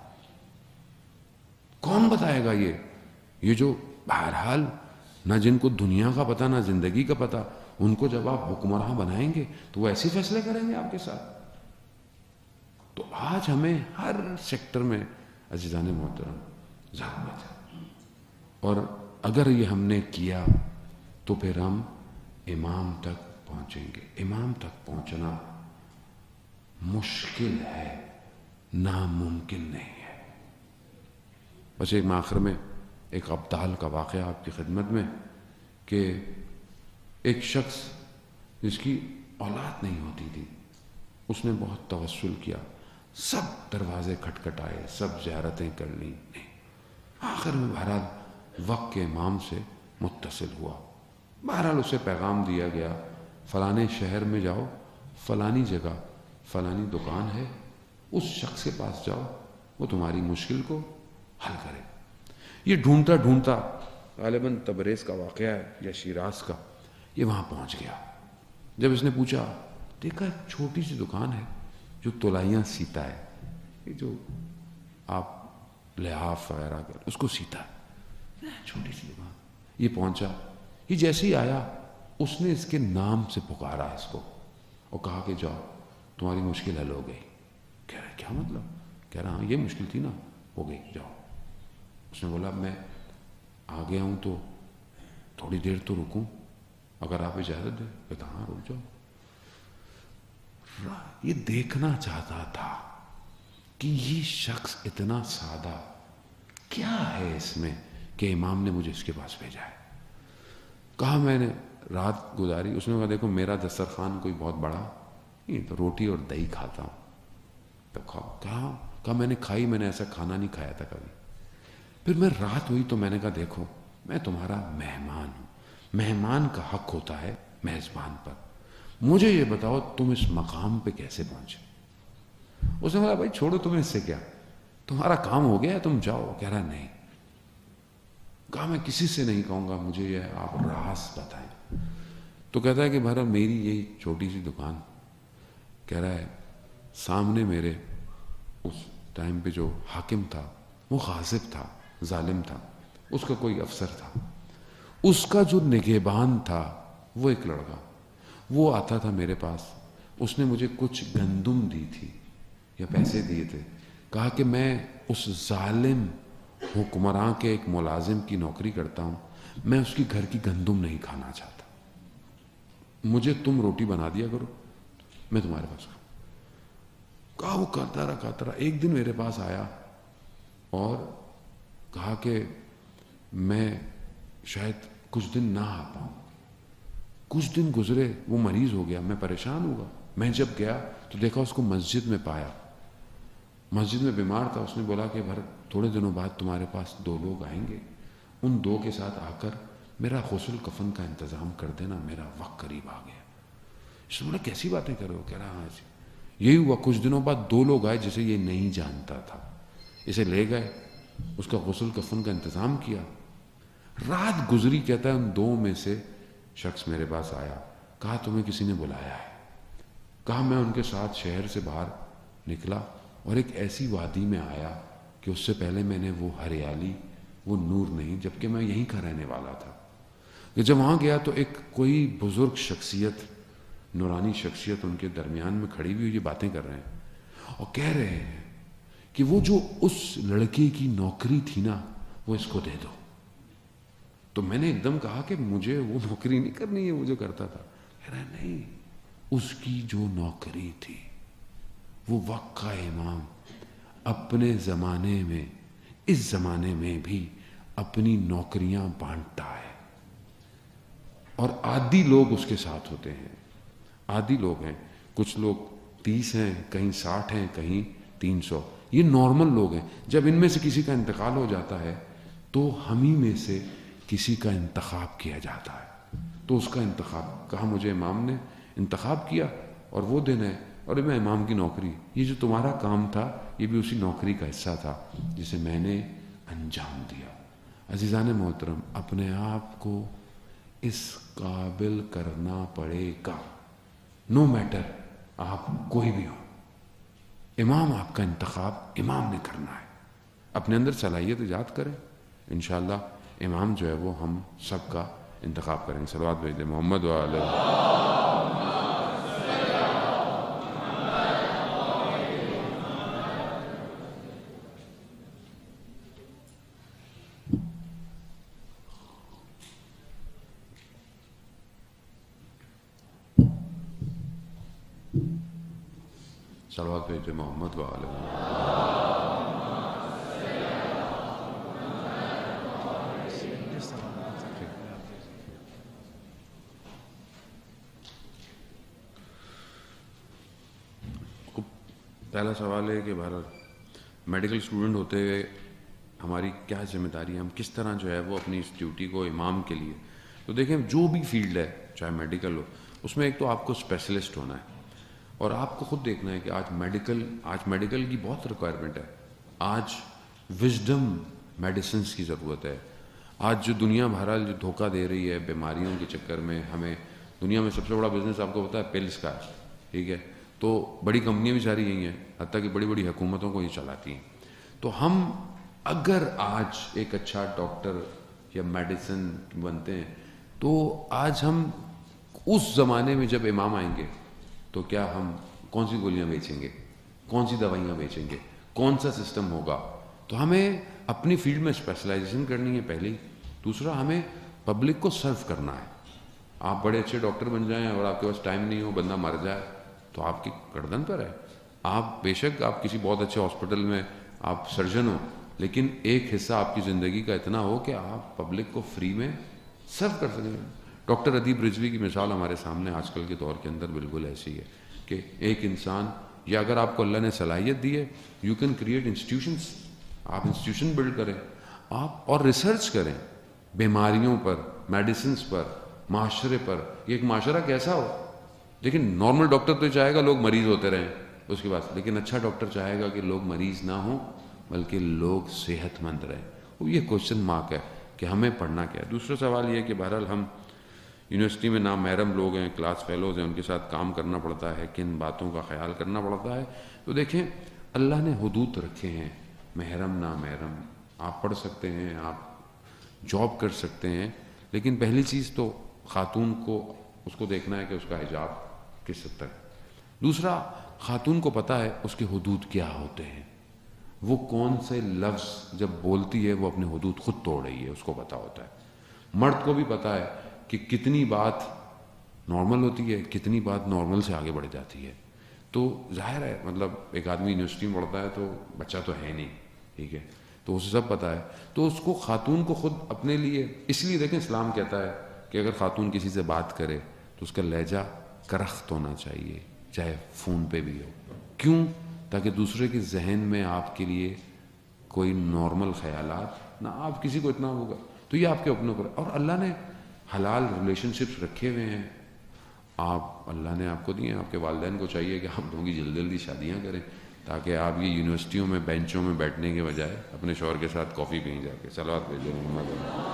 کون بتائے گا یہ جو بہرحال نہ جن کو دنیا کا پتہ نہ زندگی کا پتہ, ان کو جب آپ حکمراں بنائیں گے تو وہ ایسے فیصلے کریں گے آپ کے ساتھ. تو آج ہمیں ہر سیکٹر میں عزیزان محترم ضرورت ہے, اور اگر یہ ہم نے کیا تو پھر ہم امام تک پہنچیں گے. امام تک پہنچنا مشکل ہے, ناممکن نہیں ہے. بس ایک آخر میں ایک ابدال کا واقعہ آپ کی خدمت میں, کہ ایک شخص جس کی اولاد نہیں ہوتی تھی, اس نے بہت توسل کیا, سب دروازے کھٹکھٹائے, سب زیارتیں کر لیں, نہیں. آخر میں بہرحال وقت کے امام سے متصل ہوا. بہرحال اسے پیغام دیا گیا فلانے شہر میں جاؤ, فلانی جگہ فلانی دکان ہے, اس شخص کے پاس جاؤ, وہ تمہاری مشکل کو حل کرے. یہ ڈھونڈتا ڈھونڈتا غالباً تبریز کا واقعہ ہے یا شیراز کا, یہ وہاں پہنچ گیا. جب اس نے پوچھا, دیکھا چھوٹی سی دکان ہے جو تلائیاں سیتا ہے, یہ جو آپ لحاف وغیرہ کر اس کو سیتا ہے, چھوٹی سی دکان. یہ پہنچا, یہ جیسے ہی آیا اس نے اس کے نام سے پکارا اس کو اور کہا کہ جاؤ تمہاری مشکل حل ہو گئی. کہہ رہا کیا مطلب؟ کہہ رہا ہاں یہ مشکل تھی نا, ہو گئی, جاؤ. اس نے بولا میں آ گیا ہوں تو تھوڑی دیر تو رکوں, اگر آپ اجازت دیں. کہتا ہاں رک جاؤ. یہ دیکھنا چاہتا تھا کہ یہ شخص اتنا سادہ کیا ہے اس میں کہ امام نے مجھے اس کے پاس بھیجا ہے. کہا میں نے رات گزاری. اس نے کہا دیکھو میرا دسترخوان کوئی بہت بڑا نہیں, تو روٹی اور دہی کھاتا ہوں. تو کہا کہا میں نے کھائی، میں نے ایسا کھانا نہیں کھایا تھا کبھی۔ پھر میں رات ہوئی تو میں نے کہا دیکھو میں تمہارا مہمان ہوں، مہمان کا حق ہوتا ہے میزبان پر، مجھے یہ بتاؤ تم اس مقام پہ کیسے پہنچے؟ اس نے بولا بھائی چھوڑو تمہیں اس سے کیا، تمہارا کام ہو گیا ہے تم جاؤ۔ کہہ رہا نہیں، کہا میں کسی سے نہیں کہوں گا، مجھے یہ آپ راز بتائیں۔ تو کہتا ہے کہ بہرحال میری یہی چھوٹی سی دکان، کہہ رہا ہے سامنے میرے اس ٹائم پہ جو حاکم تھا وہ غاصب تھا، ظالم تھا، اس کا کوئی افسر تھا، اس کا جو نگہبان تھا وہ ایک لڑکا، وہ آتا تھا میرے پاس، اس نے مجھے کچھ گندم دی تھی یا پیسے دیے تھے، کہا کہ میں اس ظالم حکمراں کے ایک ملازم کی نوکری کرتا ہوں، میں اس کی گھر کی گندم نہیں کھانا چاہتا، مجھے تم روٹی بنا دیا کرو، میں تمہارے پاس کھاؤں۔ کہا وہ کرتا رہا۔ ایک دن میرے پاس آیا اور کہا کہ میں شاید کچھ دن نہ آ پاؤں، کچھ دن گزرے، وہ مریض ہو گیا، میں پریشان ہوگا۔ میں جب گیا تو دیکھا اس کو مسجد میں پایا، مسجد میں بیمار تھا۔ اس نے بولا کہ تھوڑے دنوں بعد تمہارے پاس 2 لوگ آئیں گے، ان 2 کے ساتھ آ کر میرا غسل کفن کا انتظام کر دینا، میرا وقت قریب آ گیا۔ اس نے بولا کیسی باتیں کر رہے ہو؟ کہہ رہا ہاں ایسی۔ یہی ہوا، کچھ دنوں بعد 2 لوگ آئے جسے یہ نہیں جانتا تھا، اسے لے گئے، اس کا غسل کفن کا انتظام کیا۔ رات گزری، کہتا ہے ان 2 میں سے شخص میرے پاس آیا، کہا تمہیں کسی نے بلایا ہے؟ کہا میں ان کے ساتھ شہر سے باہر نکلا اور ایک ایسی وادی میں آیا کہ اس سے پہلے میں نے وہ ہریالی، وہ نور نہیں، جبکہ میں یہیں کا رہنے والا تھا، کہ جب وہاں گیا تو ایک کوئی بزرگ شخصیت، نورانی شخصیت ان کے درمیان میں کھڑی ہوئی، یہ باتیں کر رہے ہیں اور کہہ رہے ہیں کہ وہ جو اس لڑکے کی نوکری تھی نا وہ اس کو دے دو۔ تو میں نے ایک دم کہا کہ مجھے وہ نوکری نہیں کرنی ہے وہ جو کرتا تھا۔ کہہ رہا نہیں، اس کی جو نوکری تھی، وہ وقت کا امام اپنے زمانے میں، اس زمانے میں بھی اپنی نوکریاں بانٹتا ہے، اور عادی لوگ اس کے ساتھ ہوتے ہیں، عادی لوگ ہیں، کچھ لوگ 30 ہیں، کہیں 60 ہیں، کہیں 300، یہ نارمل لوگ ہیں۔ جب ان میں سے کسی کا انتقال ہو جاتا ہے تو ہم ہی میں سے کسی کا انتخاب کیا جاتا ہے، تو اس کا انتخاب، کہا مجھے امام نے انتخاب کیا اور وہ دن ہے، اور میں امام کی نوکری، یہ جو تمہارا کام تھا یہ بھی اسی نوکری کا حصہ تھا جسے میں نے انجام دیا۔ عزیزان محترم، اپنے آپ کو اس قابل کرنا پڑے گا، نو میٹر آپ کوئی بھی ہو، امام آپ کا انتخاب امام نے کرنا ہے، اپنے اندر صلاحیت ایجاد کریں، انشاءاللہ امام جو ہے وہ ہم سب کا انتخاب کریں گے۔ صلوات بھیج دیں محمد وعلیہ۔ صلوات بھیج دیں محمد وعلیہ۔ پہلا سوال ہے کہ بھارت میڈیکل اسٹوڈنٹ ہوتے ہوئے ہماری کیا ذمہ داری ہے، ہم کس طرح جو ہے وہ اپنی اس ڈیوٹی کو امام کے لیے، تو دیکھیں جو بھی فیلڈ ہے چاہے میڈیکل ہو، اس میں ایک تو آپ کو اسپیشلسٹ ہونا ہے، اور آپ کو خود دیکھنا ہے کہ آج میڈیکل کی بہت ریکوائرمنٹ ہے، آج وزڈم میڈیسنس کی ضرورت ہے۔ آج جو دنیا بہرحال جو دھوکہ دے رہی ہے بیماریوں کے چکر میں ہمیں، دنیا میں سب سے بڑا بزنس آپ کو پتا ہے پلس کا ہے، ٹھیک ہے، تو بڑی کمپنیاں بھی ساری یہی ہیں، حتیٰ کہ بڑی بڑی حکومتوں کو یہ چلاتی ہیں۔ تو ہم اگر آج ایک اچھا ڈاکٹر یا میڈیسن بنتے ہیں تو آج ہم اس زمانے میں جب امام آئیں گے تو کیا ہم کون سی گولیاں بیچیں گے، کون سی دوائیاں بیچیں گے، کون سا سسٹم ہوگا؟ تو ہمیں اپنی فیلڈ میں اسپیشلائزیشن کرنی ہے پہلی، دوسرا ہمیں پبلک کو سرو کرنا ہے۔ آپ بڑے اچھے ڈاکٹر بن جائیں اور آپ کے پاس ٹائم نہیں ہو، بندہ مر جائے تو آپ کی گردن پر ہے۔ آپ بے شک آپ کسی بہت اچھے ہاسپٹل میں آپ سرجن ہو، لیکن ایک حصہ آپ کی زندگی کا اتنا ہو کہ آپ پبلک کو فری میں سرو کر سکیں۔ ڈاکٹر ادیب رضوی کی مثال ہمارے سامنے آج کل کے دور کے اندر بالکل ایسی ہے کہ ایک انسان یا اگر آپ کو اللہ نے صلاحیت دی ہے, یو کین کریٹ انسٹیٹیوشنس, آپ انسٹیٹیوشن بلڈ کریں آپ, اور ریسرچ کریں بیماریوں پر, میڈیسنس پر, معاشرے پر. یہ ایک معاشرہ کیسا ہو, لیکن نارمل ڈاکٹر تو چاہے گا لوگ مریض ہوتے رہیں اس کے بعد, لیکن اچھا ڈاکٹر چاہے گا کہ لوگ مریض نہ ہوں بلکہ لوگ صحت مند رہیں. وہ یہ کوشچن مارک ہے کہ ہمیں پڑھنا کیا ہے. دوسرا سوال یہ ہے کہ بہرحال ہم یونیورسٹی میں نامحرم لوگ ہیں, کلاس فیلوز ہیں, ان کے ساتھ کام کرنا پڑتا ہے, کن باتوں کا خیال کرنا پڑتا ہے. تو دیکھیں اللہ نے حدود رکھے ہیں, محرم نامحرم آپ پڑھ سکتے ہیں, آپ جاب کر سکتے ہیں, لیکن پہلی چیز تو خاتون کو اس کو دیکھنا ہے کہ اس کا حجاب کس حد تک. دوسرا, خاتون کو پتہ ہے اس کے حدود کیا ہوتے ہیں, وہ کون سے لفظ جب بولتی ہے وہ اپنے حدود خود توڑ رہی ہے, اس کو پتہ ہوتا ہے. مرد کو بھی پتہ ہے کہ کتنی بات نارمل ہوتی ہے, کتنی بات نارمل سے آگے بڑھ جاتی ہے. تو ظاہر ہے مطلب ایک آدمی یونیورسٹی میں پڑھتا ہے تو بچہ تو ہے نہیں, ٹھیک ہے, تو اسے سب پتہ ہے. تو اس کو خاتون کو خود اپنے لیے, اس لیے دیکھیں اسلام کہتا ہے کہ اگر خاتون کسی سے بات کرے تو اس کا لہجہ کرخت ہونا چاہیے, چاہے فون پہ بھی ہو. کیوں؟ تاکہ دوسرے کے ذہن میں آپ کے لیے کوئی نارمل خیالات نہ, آپ کسی کو اتنا ہوگا. تو یہ آپ کے اپنے اوپر, اور اللہ نے حلال ریلیشن شپس رکھے ہوئے ہیں, آپ اللہ نے آپ کو دیے. آپ کے والدین کو چاہیے کہ آپ دونوں کی جلدی جلدی شادیاں کریں تاکہ آپ یہ یونیورسٹیوں میں بینچوں میں بیٹھنے کے بجائے اپنے شوہر کے ساتھ کافی پئیں جا کے. صلوات بھیجو محمد.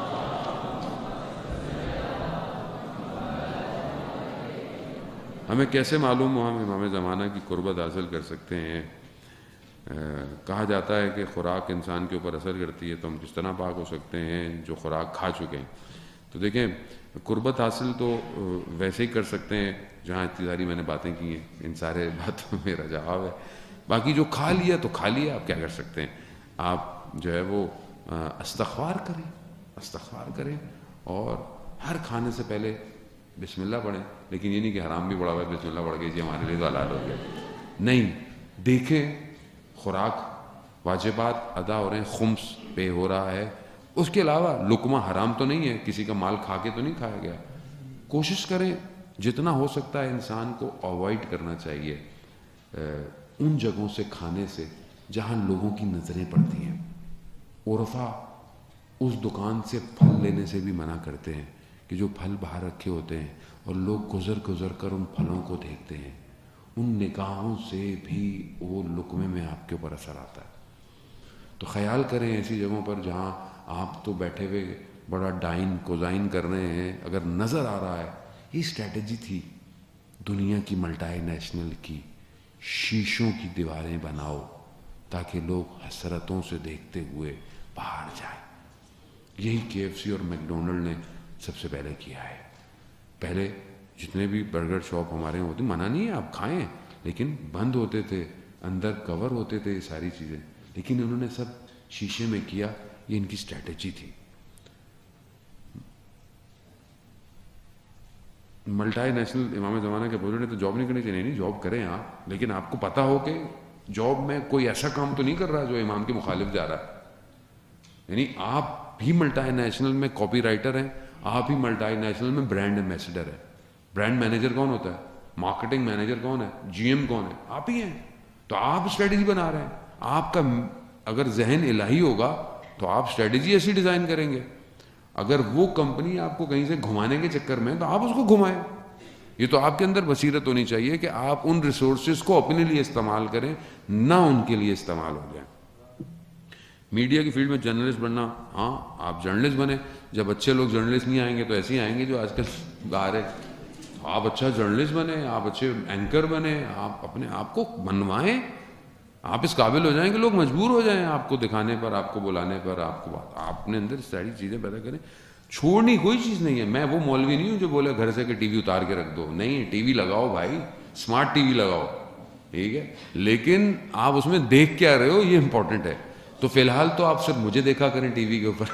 ہمیں کیسے معلوم ہو ہم امام زمانہ کی قربت حاصل کر سکتے ہیں؟ کہا جاتا ہے کہ خوراک انسان کے اوپر اثر کرتی ہے, تو ہم کس طرح پاک ہو سکتے ہیں جو خوراک کھا چکے ہیں؟ تو دیکھیں قربت حاصل تو ویسے ہی کر سکتے ہیں جہاں اتنی ساری میں نے باتیں کی ہیں, ان سارے باتوں میں میرا جواب ہے. باقی جو کھا لیا تو کھا لیا, آپ کیا کر سکتے ہیں؟ آپ جو ہے وہ استغفار کریں اور ہر کھانے سے پہلے بسم اللہ پڑھیں. لیکن یہ نہیں کہ حرام بھی پڑا ہوا ہے بسم اللہ پڑھ کے جی ہمارے لیے تو حلال ہو گیا, نہیں. دیکھیں خوراک واجبات ادا ہو رہے ہیں, خمس پے ہو رہا ہے, اس کے علاوہ لقمہ حرام تو نہیں ہے, کسی کا مال کھا کے تو نہیں کھایا گیا. کوشش کریں جتنا ہو سکتا ہے انسان کو اوائڈ کرنا چاہیے ان جگہوں سے کھانے سے جہاں لوگوں کی نظریں پڑتی ہیں. عرفا اس دکان سے پھل لینے سے بھی منع کرتے ہیں کہ جو پھل باہر رکھے ہوتے ہیں اور لوگ گزر کر ان پھلوں کو دیکھتے ہیں, ان نگاہوں سے بھی وہ لقمے میں آپ کے اوپر اثر آتا ہے. تو خیال کریں ایسی جگہوں پر جہاں آپ تو بیٹھے ہوئے بڑا ڈائن کوزائن کر رہے ہیں, اگر نظر آ رہا ہے. یہ اسٹریٹجی تھی دنیا کی ملٹی نیشنل کی, شیشوں کی دیواریں بناؤ تاکہ لوگ حسرتوں سے دیکھتے ہوئے باہر جائیں. یہی KFC اور میکڈونلڈ نے سب سے پہلے کیا ہے. پہلے جتنے بھی برگر شاپ ہمارے ہوتے, منع نہیں ہے آپ کھائیں, لیکن بند ہوتے تھے, اندر کور ہوتے تھے یہ ساری چیزیں, لیکن انہوں نے سب شیشے میں کیا. یہ ان کی اسٹریٹجی تھی. ملٹی نیشنل امام زمانہ کے بزرگ نے تو جاب نہیں کرنی چاہیے. نہیں, جاب کریں آپ, لیکن آپ کو پتہ ہو کہ جاب میں کوئی ایسا کام تو نہیں کر رہا جو امام کے مخالف جا رہا ہے. یعنی آپ بھی ملٹی نیشنل میں کاپی رائٹر ہیں, آپ ہی ملٹی نیشنل میں برانڈ ایمبیسڈر ہے. برانڈ مینیجر کون ہوتا ہے؟ مارکیٹنگ مینیجر کون ہے؟ GM کون ہے؟ آپ ہی ہیں. تو آپ اسٹریٹجی بنا رہے ہیں. آپ کا اگر ذہن الہی ہوگا تو آپ اسٹریٹجی ایسی ڈیزائن کریں گے. اگر وہ کمپنی آپ کو کہیں سے گھمانے کے چکر میں, تو آپ اس کو گھمائیں. یہ تو آپ کے اندر بصیرت ہونی چاہیے کہ آپ ان ریسورسز کو اپنے لیے استعمال کریں, نہ ان کے لیے استعمال ہو جائیں. میڈیا کی فیلڈ میں جرنلسٹ بننا, ہاں آپ جرنلسٹ بنیں. جب اچھے لوگ جرنلسٹ نہیں آئیں گے تو ایسے ہی آئیں گے جو آج کل گا رہے. آپ اچھا جرنلسٹ بنیں, آپ اچھے اینکر بنیں, آپ اپنے آپ کو بنوائیں. آپ اس قابل ہو جائیں کہ لوگ مجبور ہو جائیں آپ کو دکھانے پر, آپ کو بلانے پر. آپ کو آپ اپنے اندر ساری چیزیں پیدا کریں. چھوڑنی کوئی چیز نہیں ہے. میں وہ مولوی نہیں ہوں جو بولے گھر سے کہ ٹی وی اتار کے رکھ دو. نہیں, ٹی وی لگاؤ بھائی, اسمارٹ ٹی وی لگاؤ, ٹھیک ہے, لیکن آپ اس میں دیکھ کیا رہے ہو یہ امپورٹنٹ ہے. تو فی الحال تو آپ صرف مجھے دیکھا کریں ٹی وی کے اوپر.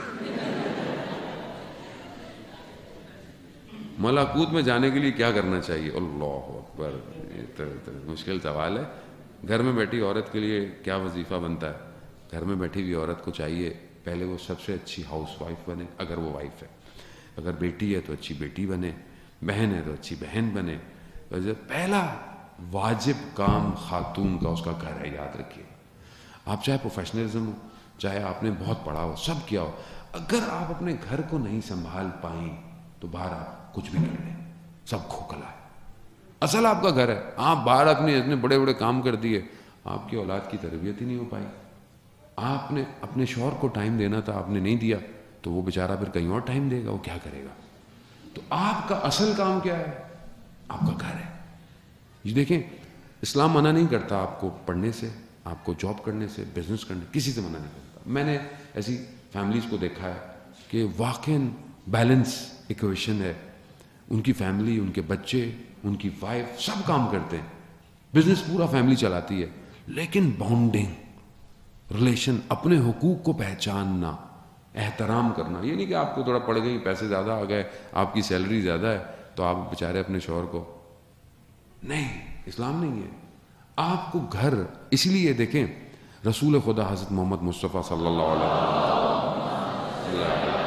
ملاکوت میں جانے کے لیے کیا کرنا چاہیے؟ اللہ اکبر, یہ تو مشکل سوال ہے. گھر میں بیٹھی عورت کے لیے کیا وظیفہ بنتا ہے؟ گھر میں بیٹھی ہوئی عورت کو چاہیے پہلے وہ سب سے اچھی ہاؤس وائف بنے, اگر وہ وائف ہے. اگر بیٹی ہے تو اچھی بیٹی بنے, بہن ہے تو اچھی بہن بنے. پہلا واجب کام خاتون کا اس کا گھر ہے، یاد رکھیے. آپ چاہے پروفیشنلزم ہو، چاہے آپ نے بہت پڑھا ہو، سب کیا ہو، اگر آپ اپنے گھر کو نہیں سنبھال پائیں تو باہر آپ کچھ بھی کر لیں، سب کھوکھلا ہے. اصل آپ کا گھر ہے. آپ باہر اتنے بڑے بڑے کام کر دیے، آپ کی اولاد کی تربیت ہی نہیں ہو پائی. آپ نے اپنے شوہر کو ٹائم دینا تھا، آپ نے نہیں دیا، تو وہ بیچارہ پھر کہیں اور ٹائم دے گا، وہ کیا کرے گا؟ تو آپ کا اصل کام کیا ہے؟ آپ کا گھر ہے. یہ دیکھیں، اسلام منع نہیں کرتا آپ کو پڑھنے سے، آپ کو جاب کرنے سے، بزنس کرنے، کسی سے منع نہیں کرتا. میں نے ایسی فیملیز کو دیکھا ہے کہ واقعاً بیلنس ایکویشن ہے. ان کی فیملی، ان کے بچے، ان کی وائف سب کام کرتے ہیں، بزنس پورا فیملی چلاتی ہے، لیکن بانڈنگ، ریلیشن، اپنے حقوق کو پہچاننا، احترام کرنا. یہ نہیں کہ آپ کو تھوڑا پڑ گئی، پیسے زیادہ آ گئے، آپ کی سیلری زیادہ ہے تو آپ بیچارے اپنے شوہر کو، نہیں، اسلام نہیں ہے. آپ کو گھر، اسی لیے دیکھیں رسول خدا حضرت محمد مصطفیٰ صلی اللہ علیہ وسلم،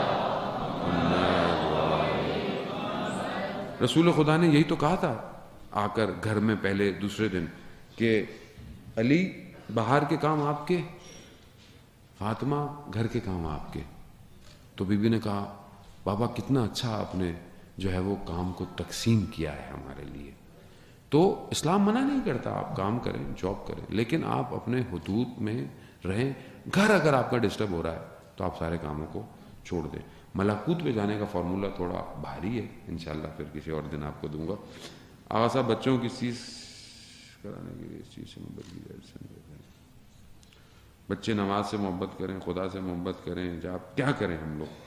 رسول خدا نے یہی تو کہا تھا آ کر گھر میں پہلے دوسرے دن کہ علی باہر کے کام آپ کے، فاطمہ گھر کے کام آپ کے. تو بی بی نے کہا بابا کتنا اچھا آپ نے جو ہے وہ کام کو تقسیم کیا ہے ہمارے لیے. تو اسلام منع نہیں کرتا، آپ کام کریں، جاب کریں، لیکن آپ اپنے حدود میں رہیں. گھر اگر آپ کا ڈسٹرب ہو رہا ہے تو آپ سارے کاموں کو چھوڑ دیں. ملکوت پہ جانے کا فارمولہ تھوڑا بھاری ہے، انشاءاللہ پھر کسی اور دن آپ کو دوں گا. آغا صاحب بچوں کی چیز کرانے کے لیے اس چیز سے محبت کی جائے. بچے نماز سے محبت کریں، خدا سے محبت کریں، آپ کیا کریں ہم لوگ.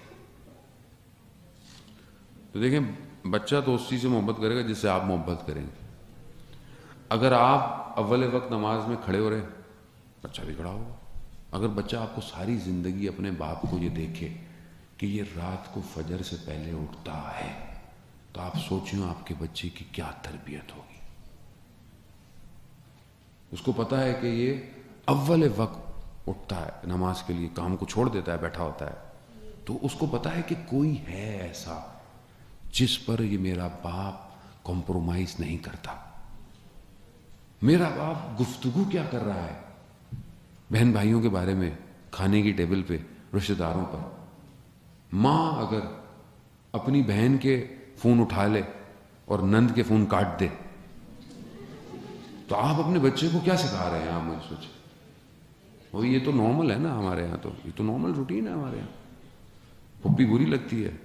تو دیکھیں بچہ تو اس چیز سے محبت کرے گا جس سے آپ محبت کریں گے. اگر آپ اول وقت نماز میں کھڑے ہو رہے ہیں، بچہ بھی کھڑا ہوگا. اگر بچہ آپ کو ساری زندگی اپنے باپ کو یہ دیکھے کہ یہ رات کو فجر سے پہلے اٹھتا ہے، تو آپ سوچیں آپ کے بچے کی کیا تربیت ہوگی. اس کو پتا ہے کہ یہ اول وقت اٹھتا ہے نماز کے لیے، کام کو چھوڑ دیتا ہے، بیٹھا ہوتا ہے، تو اس کو پتا ہے کہ کوئی ہے ایسا جس پر یہ میرا باپ کمپرومائز نہیں کرتا. میرا باپ گفتگو کیا کر رہا ہے بہن بھائیوں کے بارے میں، کھانے کی ٹیبل پہ، رشتہ داروں پر. ماں اگر اپنی بہن کے فون اٹھا لے اور نند کے فون کاٹ دے تو آپ اپنے بچے کو کیا سکھا رہے ہیں؟ آپ مجھے سوچیں. وہ یہ تو نارمل ہے نا ہمارے یہاں، تو یہ تو نارمل روٹین ہے ہمارے یہاں. پھپھی بری لگتی ہے،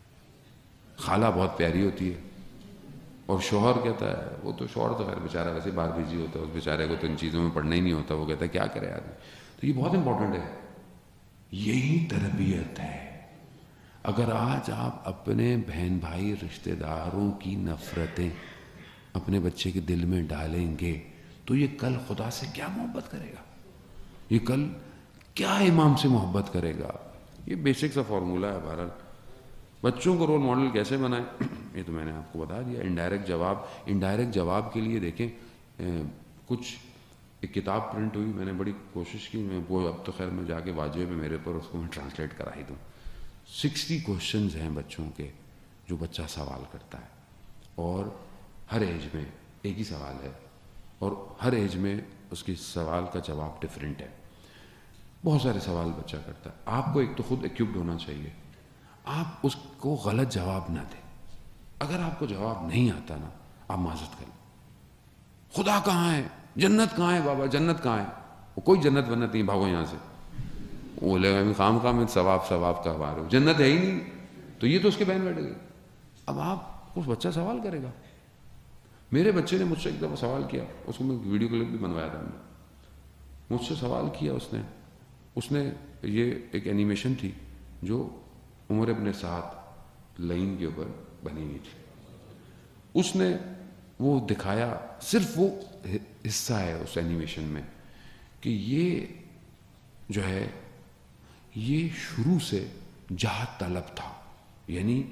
خالہ بہت پیاری ہوتی ہے، اور شوہر کہتا ہے، وہ تو شوہر تو خیر بیچارہ ویسے باہر بھیجی ہوتا ہے، اس بیچارے کو تو ان چیزوں میں پڑھنا ہی نہیں ہوتا، وہ کہتا ہے کیا کرے آدمی. تو یہ بہت امپورٹنٹ ہے. یہی تربیت ہے. اگر آج آپ اپنے بہن بھائی رشتہ داروں کی نفرتیں اپنے بچے کے دل میں ڈالیں گے تو یہ کل خدا سے کیا محبت کرے گا؟ یہ کل کیا امام سے محبت کرے گا؟ یہ بیسک سا فارمولہ ہے. بہرحال بچوں کو رول ماڈل کیسے بنائیں یہ تو میں نے آپ کو بتا دیا. انڈائریکٹ جواب کے لیے دیکھیں کچھ ایک کتاب پرنٹ ہوئی، میں نے بڑی کوشش کی، میں وہ اب تو خیر میں جا کے واجب ہے میرے پر، اس کو میں ٹرانسلیٹ کرا ہی دوں. 60 کوشچنز ہیں بچوں کے جو بچہ سوال کرتا ہے، اور ہر ایج میں ایک ہی سوال ہے، اور ہر ایج میں اس کی سوال کا جواب ڈفرینٹ ہے. بہت سارے سوال بچہ کرتا ہے. آپ کو ایک تو خود ایکوپڈ ہونا چاہیے، آپ اس کو غلط جواب نہ دیں. اگر آپ کو جواب نہیں آتا نا، آپ معذرت کریں. خدا کہاں ہے؟ جنت کہاں ہے بابا؟ جنت کہاں ہے؟ وہ کوئی جنت ونت نہیں، بھاگو یہاں سے. وہ لے گا خام میں ثواب کا بار ہو، جنت ہے ہی نہیں. تو یہ تو اس کے بہن بیٹھے گئے. اب آپ اس بچہ سوال کرے گا. میرے بچے نے مجھ سے ایک دفعہ سوال کیا، اس کو میں ویڈیو کلپ بھی بنوایا تھا. مجھ سے سوال کیا اس نے یہ ایک اینیمیشن تھی جو عمر ابن سعد لائن کے اوپر بنی ہوئی تھی. اس نے وہ دکھایا، صرف وہ حصہ ہے اس اینیمیشن میں کہ یہ جو ہے یہ شروع سے جہاد طلب تھا، یعنی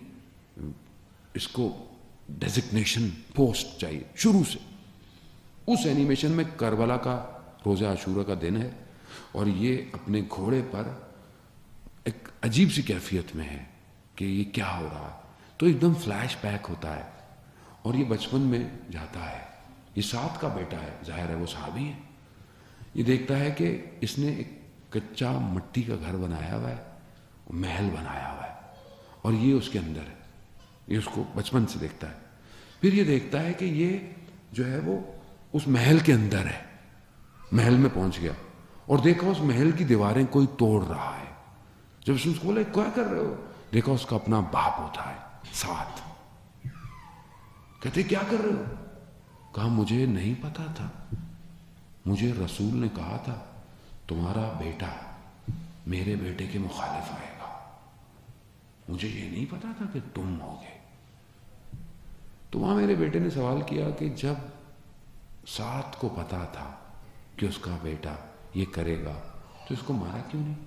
اس کو ڈیزگنیشن پوسٹ چاہیے شروع سے. اس اینیمیشن میں کربلا کا روزہ عاشورہ کا دن ہے، اور یہ اپنے گھوڑے پر ایک عجیب سی کیفیت میں ہے کہ یہ کیا ہو رہا ہے. تو ایک دم فلیش بیک ہوتا ہے، اور یہ بچپن میں جاتا ہے یہ سعد کا بیٹا ہے، ظاہر ہے وہ صحابی ہے. یہ دیکھتا ہے کہ اس نے ایک کچا مٹی کا گھر بنایا ہوا ہے، محل بنایا ہوا ہے، اور یہ اس کے اندر ہے. یہ اس کو بچپن سے دیکھتا ہے. پھر یہ دیکھتا ہے کہ یہ جو ہے وہ اس محل کے اندر ہے. محل میں پہنچ گیا اور دیکھا اس محل کی دیواریں کوئی توڑ رہا ہے. جب اس نے اس کو بولا کیا کر رہے ہو، دیکھا اس کا اپنا باپ ہوتا ہے ساتھ. کہتے کیا کر رہے ہو؟ کہا مجھے نہیں پتا تھا، مجھے رسول نے کہا تھا تمہارا بیٹا میرے بیٹے کے مخالف آئے گا، مجھے یہ نہیں پتا تھا کہ تم ہوگے. تو وہاں میرے بیٹے نے سوال کیا کہ جب سعد کو پتا تھا کہ اس کا بیٹا یہ کرے گا تو اس کو مارا کیوں نہیں؟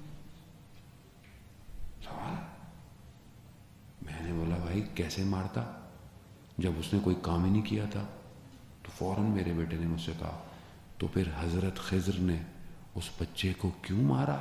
سوال. میں نے بولا بھائی کیسے مارتا، جب اس نے کوئی کام ہی نہیں کیا تھا. تو فوراً میرے بیٹے نے مجھ سے کہا تو پھر حضرت خضر نے اس بچے کو کیوں مارا؟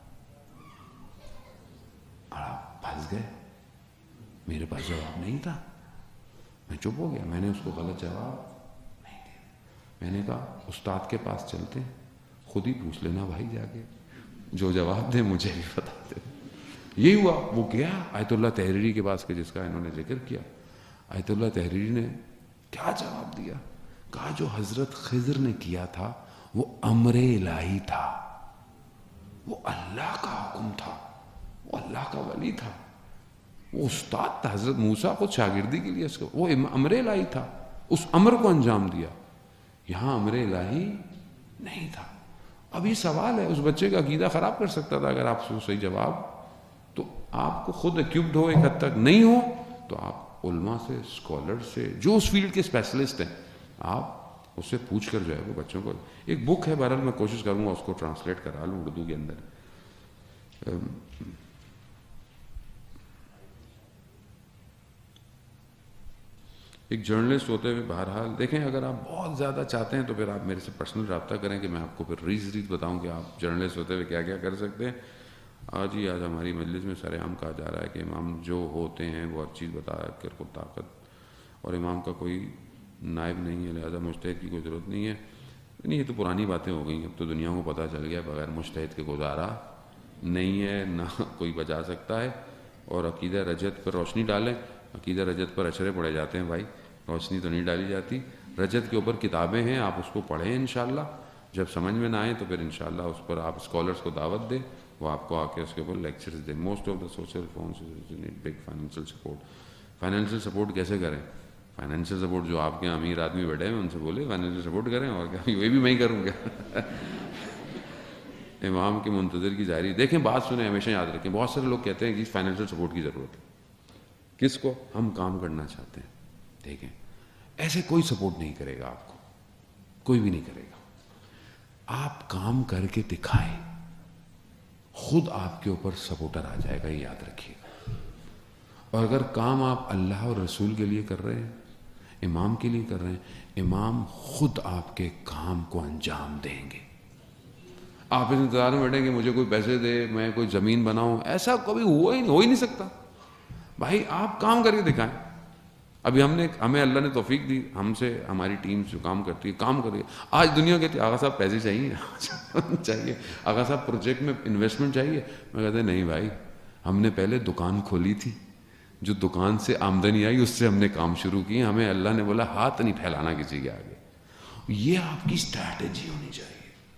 پھنس گئے، میرے پاس جواب نہیں تھا. میں چپ ہو گیا، میں نے اس کو غلط جواب نہیں دیا. میں نے کہا استاد کے پاس چلتے ہیں، خود ہی پوچھ لینا بھائی جا کے، جو جواب دے مجھے بھی بتا دے. یہی ہوا. وہ گیا آیت اللہ تحریری کے پاس، کہ جس کا انہوں نے ذکر کیا. آیت اللہ تحریری نے کیا جواب دیا؟ کہا جو حضرت خضر نے کیا تھا وہ امر الہی تھا، وہ اللہ کا حکم تھا، وہ اللہ کا ولی تھا، وہ استاد تھا. حضرت موسیٰ خود شاگردی کے لیے اس کو، وہ امر الہی تھا، اس امر کو انجام دیا. یہاں امر الہی نہیں تھا. اب یہ سوال ہے، اس بچے کا عقیدہ خراب کر سکتا تھا اگر آپ سے صحیح جواب. تو آپ کو خود ایکوپڈ ہو، ایک حد تک نہیں ہو تو آپ علماء سے، اسکالر سے، جو اس فیلڈ کے اسپیشلسٹ ہیں، آپ اس سے پوچھ کر جو ہے وہ بچوں کو. ایک بک ہے، بہرحال میں کوشش کروں گا اس کو ٹرانسلیٹ کرا لوں اردو کے اندر. ایک جرنلسٹ ہوتے ہوئے بہرحال دیکھیں، اگر آپ بہت زیادہ چاہتے ہیں تو پھر آپ میرے سے پرسنل رابطہ کریں کہ میں آپ کو پھر ریز بتاؤں کہ آپ جرنلسٹ ہوتے ہوئے کیا کیا کر سکتے ہیں. آج ہماری مجلس میں سر عام کہا جا رہا ہے کہ امام جو ہوتے ہیں وہ ہر چیز بتا کر کو طاقت، اور امام کا کوئی نائب نہیں ہے، لہذا مجتہد کی کوئی ضرورت نہیں ہے. نہیں، یہ تو پرانی باتیں ہو گئی. اب تو دنیا کو پتہ چل گیا بغیر مجتہد کے گزارا نہیں ہے، نہ کوئی بچا سکتا ہے. اور عقیدہ رجت پر روشنی ڈالیں. عقیدہ رجت پر اشرے پڑے جاتے ہیں بھائی، روشنی تو نہیں ڈالی جاتی. رجت کے اوپر کتابیں ہیں، آپ اس کو پڑھیں انشاءاللہ. جب سمجھ میں نہ آئے تو پھر انشاءاللہ اس پر آپ اسکالرس کو دعوت دیں، وہ آپ کو آ کے اس کے اوپر لیکچرز دیں. Most of the social phones need big financial support. Financial support کیسے کریں؟ فائنینشیل سپورٹ جو آپ کے امیر آدمی بیٹھے ہیں ان سے بولے فائنینشیل سپورٹ کریں. اور کیا یہ بھی میں ہی کروں گا؟ امام کے منتظر کی جاری. دیکھیں بات سنیں، ہمیشہ یاد رکھیں. بہت سارے لوگ کہتے ہیں کہ فائنینشیل سپورٹ کی ضرورت ہے. کس کو؟ ہم کام کرنا چاہتے ہیں. دیکھیں ایسے کوئی سپورٹ نہیں کرے گا آپ کو، کوئی بھی نہیں کرے گا. آپ کام کر کے دکھائیں، خود آپ کے اوپر سپورٹر آ جائے گا، یہ یاد رکھیے گا. اور اگر کام آپ اللہ اور رسول کے لیے کر رہے ہیں، امام کے لیے کر رہے ہیں، امام خود آپ کے کام کو انجام دیں گے. آپ اس انتظار میں بیٹھیں کہ مجھے کوئی پیسے دے، میں کوئی زمین بناؤں، ایسا کبھی ہو ہی نہیں سکتا. بھائی آپ کام کر کے دکھائیں. ابھی ہمیں اللہ نے توفیق دی، ہم سے ہماری ٹیم جو کام کرتی ہے کام کر رہی ہے. آج دنیا کہتی ہے آغا صاحب پیسے چاہیے آغا صاحب پروجیکٹ میں انویسٹمنٹ چاہیے. میں کہتے ہیں نہیں بھائی، ہم نے پہلے دکان کھولی تھی، جو دکان سے آمدنی آئی اس سے ہم نے کام شروع کی. ہمیں اللہ نے بولا ہاتھ نہیں پھیلانا کسی کے آگے. یہ آپ کی اسٹریٹجی ہونی چاہیے.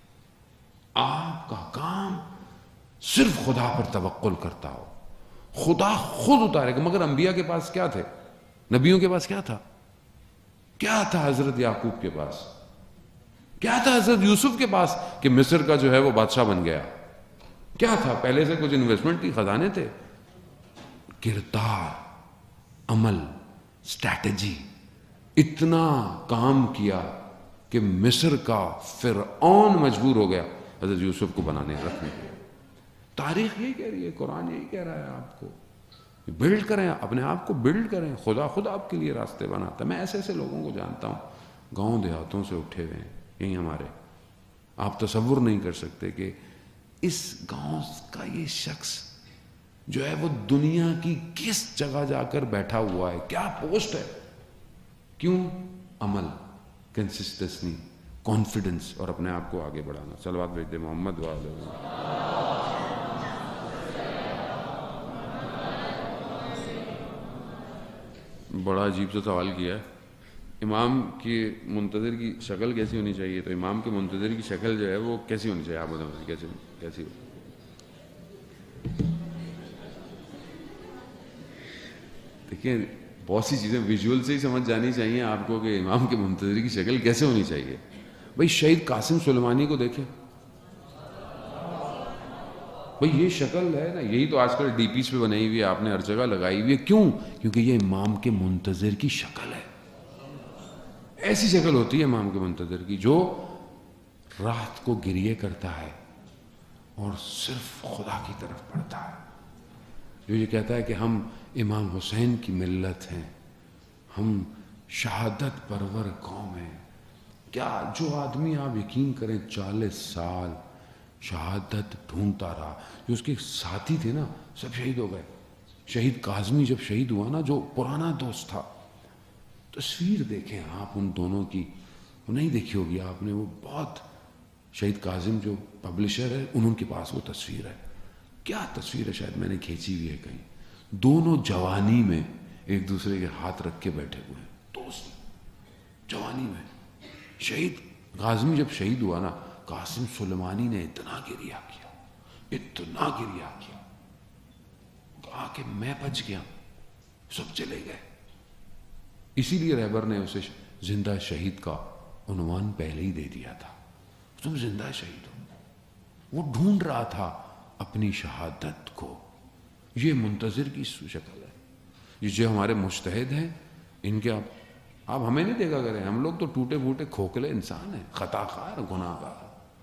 آپ کا کام صرف خدا پر توکل کرتا ہو، خدا خود اتارے گا. مگر انبیاء کے پاس کیا تھے؟ نبیوں کے پاس کیا تھا؟ کیا تھا حضرت یعقوب کے پاس؟ کیا تھا حضرت یوسف کے پاس کہ مصر کا جو ہے وہ بادشاہ بن گیا؟ کیا تھا؟ پہلے سے کچھ انویسٹمنٹ تھی، خزانے تھے. کردار، عمل، اسٹریٹجی، اتنا کام کیا کہ مصر کا فرعون مجبور ہو گیا حضرت یوسف کو بنانے رکھنے کے. تاریخ یہی کہہ رہی ہے، قرآن یہی کہہ رہا ہے آپ کو. بلڈ کریں، اپنے آپ کو بلڈ کریں. خود آپ کے لیے راستے بناتا ہے. میں ایسے ایسے لوگوں کو جانتا ہوں، گاؤں دیہاتوں سے اٹھے ہوئے ہیں یہی ہمارے. آپ تصور نہیں کر سکتے کہ اس گاؤں کا یہ شخص جو ہے وہ دنیا کی کس جگہ جا کر بیٹھا ہوا ہے، کیا پوسٹ ہے. کیوں؟ عمل کنسسٹنسی, کانفیڈنس اور اپنے آپ کو آگے بڑھانا. صلوات بھیج دے محمد والے. بڑا عجیب سا سوال کیا ہے. امام کی منتظر کی شکل کیسی ہونی چاہیے؟ تو امام کے منتظر کی شکل جو ہے وہ کیسی ہونی چاہیے؟ آپ بتائیں کیسی ہو؟ دیکھیں بہت سی چیزیں ویژول سے ہی سمجھ جانی چاہیے آپ کو کہ امام کے منتظر کی شکل کیسے ہونی چاہیے. بھائی شہید قاسم سلیمانی کو دیکھیں, بھئی یہ شکل ہے نا, یہی تو آج کل ڈی پیز پہ بنائی ہوئی ہے, آپ نے ہر جگہ لگائی ہوئی ہے. کیوں؟ کیونکہ یہ امام کے منتظر کی شکل ہے. ایسی شکل ہوتی ہے امام کے منتظر کی جو رات کو گریے کرتا ہے اور صرف خدا کی طرف پڑھتا ہے, جو یہ کہتا ہے کہ ہم امام حسین کی ملت ہیں, ہم شہادت پرور قوم ہیں. کیا جو آدمی آپ یقین کریں 40 سال شہادت ڈھونڈتا رہا, جو اس کے ساتھی تھے نا سب شہید ہو گئے. شہید کاظمی جب شہید ہوا نا, جو پرانا دوست تھا, تصویر دیکھیں آپ ان دونوں کی, وہ نہیں دیکھی ہوگی آپ نے, وہ بہت, شہید کاظم جو پبلشر ہے انہوں کے پاس وہ تصویر ہے. کیا تصویر ہے, شاید میں نے کھینچی ہوئی ہے کہیں. دونوں جوانی میں ایک دوسرے کے ہاتھ رکھ کے بیٹھے ہوئے ہیں, دوست جوانی میں. شہید کاظمی جب شہید ہوا نا, قاسم سلیمانی نے اتنا گریہ کیا, کہا کہ میں بچ گیا, سب چلے گئے. اسی لیے رہبر نے اسے زندہ شہید کا عنوان پہلے ہی دے دیا تھا, تم زندہ شہید ہو. وہ ڈھونڈ رہا تھا اپنی شہادت کو. یہ منتظر کی شکل ہے. یہ جو ہمارے مجتہد ہیں, ان کے آپ ہمیں نہیں دیکھا کریں, ہم لوگ تو ٹوٹے پھوٹے کھوکھلے انسان ہیں, خطا خار, گناہ گار.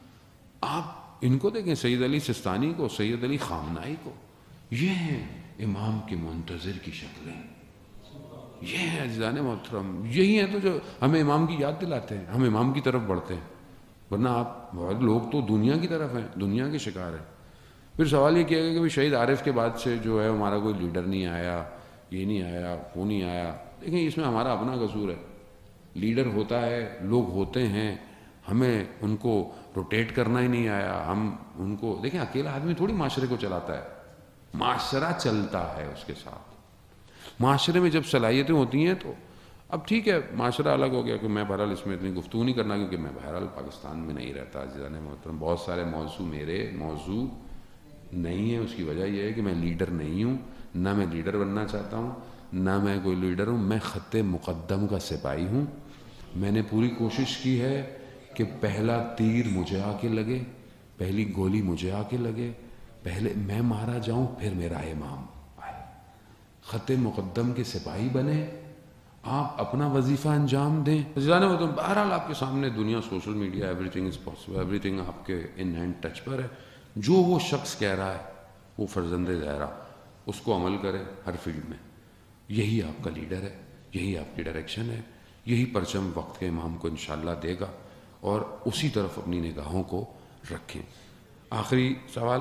آپ ان کو دیکھیں, سید علی سستانی کو, سید علی خامنائی کو. یہ ہیں امام کے منتظر کی شکلیں, یہ ہیں عزیزان محترم. یہی ہیں تو جو ہمیں امام کی یاد دلاتے ہیں, ہم امام کی طرف بڑھتے ہیں. ورنہ آپ بہت لوگ تو دنیا کی طرف ہیں, دنیا کے شکار ہیں. پھر سوال یہ کیا گیا کہ شہید عارف کے بعد سے جو ہے ہمارا کوئی لیڈر نہیں آیا, یہ نہیں آیا, وہ نہیں آیا. دیکھیں اس میں ہمارا اپنا قصور ہے. لیڈر ہوتا ہے, لوگ ہوتے ہیں, ہمیں ان کو روٹیٹ کرنا ہی نہیں آیا. ہم ان کو دیکھیں, اکیلا آدمی تھوڑی معاشرے کو چلاتا ہے, معاشرہ چلتا ہے اس کے ساتھ. معاشرے میں جب صلاحیتیں ہوتی ہیں تو اب ٹھیک ہے, معاشرہ الگ ہو گیا کہ میں بہرحال اس میں اتنی گفتگو نہیں کرنا, کیونکہ میں بہرحال پاکستان میں نہیں رہتا. عزیزان محترم, بہت سارے موضوع میرے موضوع نہیں ہیں. اس کی وجہ یہ ہے کہ میں لیڈر نہیں ہوں, نہ میں لیڈر بننا چاہتا ہوں, نہ میں کوئی لیڈر ہوں. میں خط مقدم کا سپاہی ہوں. میں نے پوری کوشش کی ہے کہ پہلا تیر مجھے آ کے لگے, پہلی گولی مجھے آ کے لگے, پہلے میں مارا جاؤں, پھر میرا امام آئے. خط مقدم کے سپاہی بنے, آپ اپنا وظیفہ انجام دیں. جانے تو بہرحال آپ کے سامنے دنیا, social media, everything is possible, everything آپ کے ان ہینڈ ٹچ پر ہے. جو وہ شخص کہہ رہا ہے وہ فرزند زہرا, اس کو عمل کرے ہر فیلڈ میں. یہی آپ کا لیڈر ہے, یہی آپ کی ڈائریکشن ہے, یہی پرچم وقت کے امام کو انشاءاللہ دے گا, اور اسی طرف اپنی نگاہوں کو رکھیں. آخری سوال,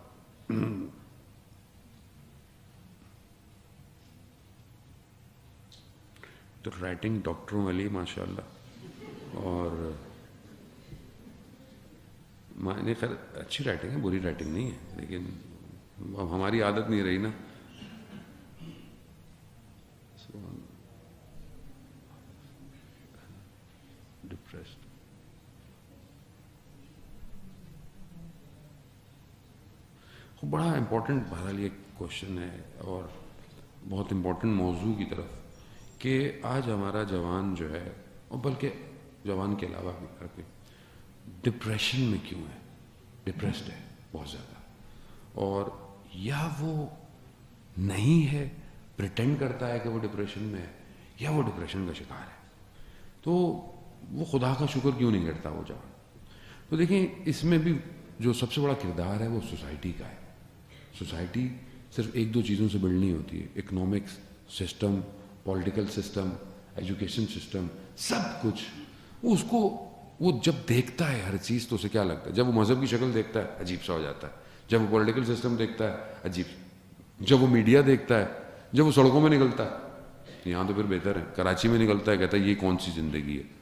تو رائٹنگ ڈاکٹروں والی ماشاءاللہ, اور میں خیر اچھی رائٹنگ ہے, بری رائٹنگ نہیں ہے, لیکن اب ہماری عادت نہیں رہی نا. ڈپریسڈ, بڑا امپورٹنٹ بہرحال یہ کوشچن ہے, اور بہت امپورٹنٹ موضوع کی طرف, کہ آج ہمارا جوان جو ہے, اور بلکہ جوان کے علاوہ بھی ڈپریشن میں کیوں ہے, ڈپریسڈ ہے بہت زیادہ, اور یا وہ نہیں ہے, پریٹینڈ کرتا ہے کہ وہ ڈپریشن میں ہے, یا وہ ڈپریشن کا شکار ہے. تو وہ خدا کا شکر کیوں نہیں کرتا وہ جوان؟ تو دیکھیں اس میں بھی جو سب سے بڑا کردار ہے وہ سوسائٹی کا ہے. سوسائٹی صرف ایک دو چیزوں سے بلڈ نہیں ہوتی ہے, economics system, political system, education system, سب کچھ. اس کو وہ جب دیکھتا ہے ہر چیز تو اسے کیا لگتا ہے, جب وہ مذہب کی شکل دیکھتا ہے عجیب سا ہو جاتا ہے, جب وہ پولیٹیکل سسٹم دیکھتا ہے عجیب, جب وہ میڈیا دیکھتا ہے, جب وہ سڑکوں میں نکلتا ہے, یہاں تو پھر بہتر ہے, کراچی میں نکلتا ہے کہتا ہے یہ کون سی زندگی ہے,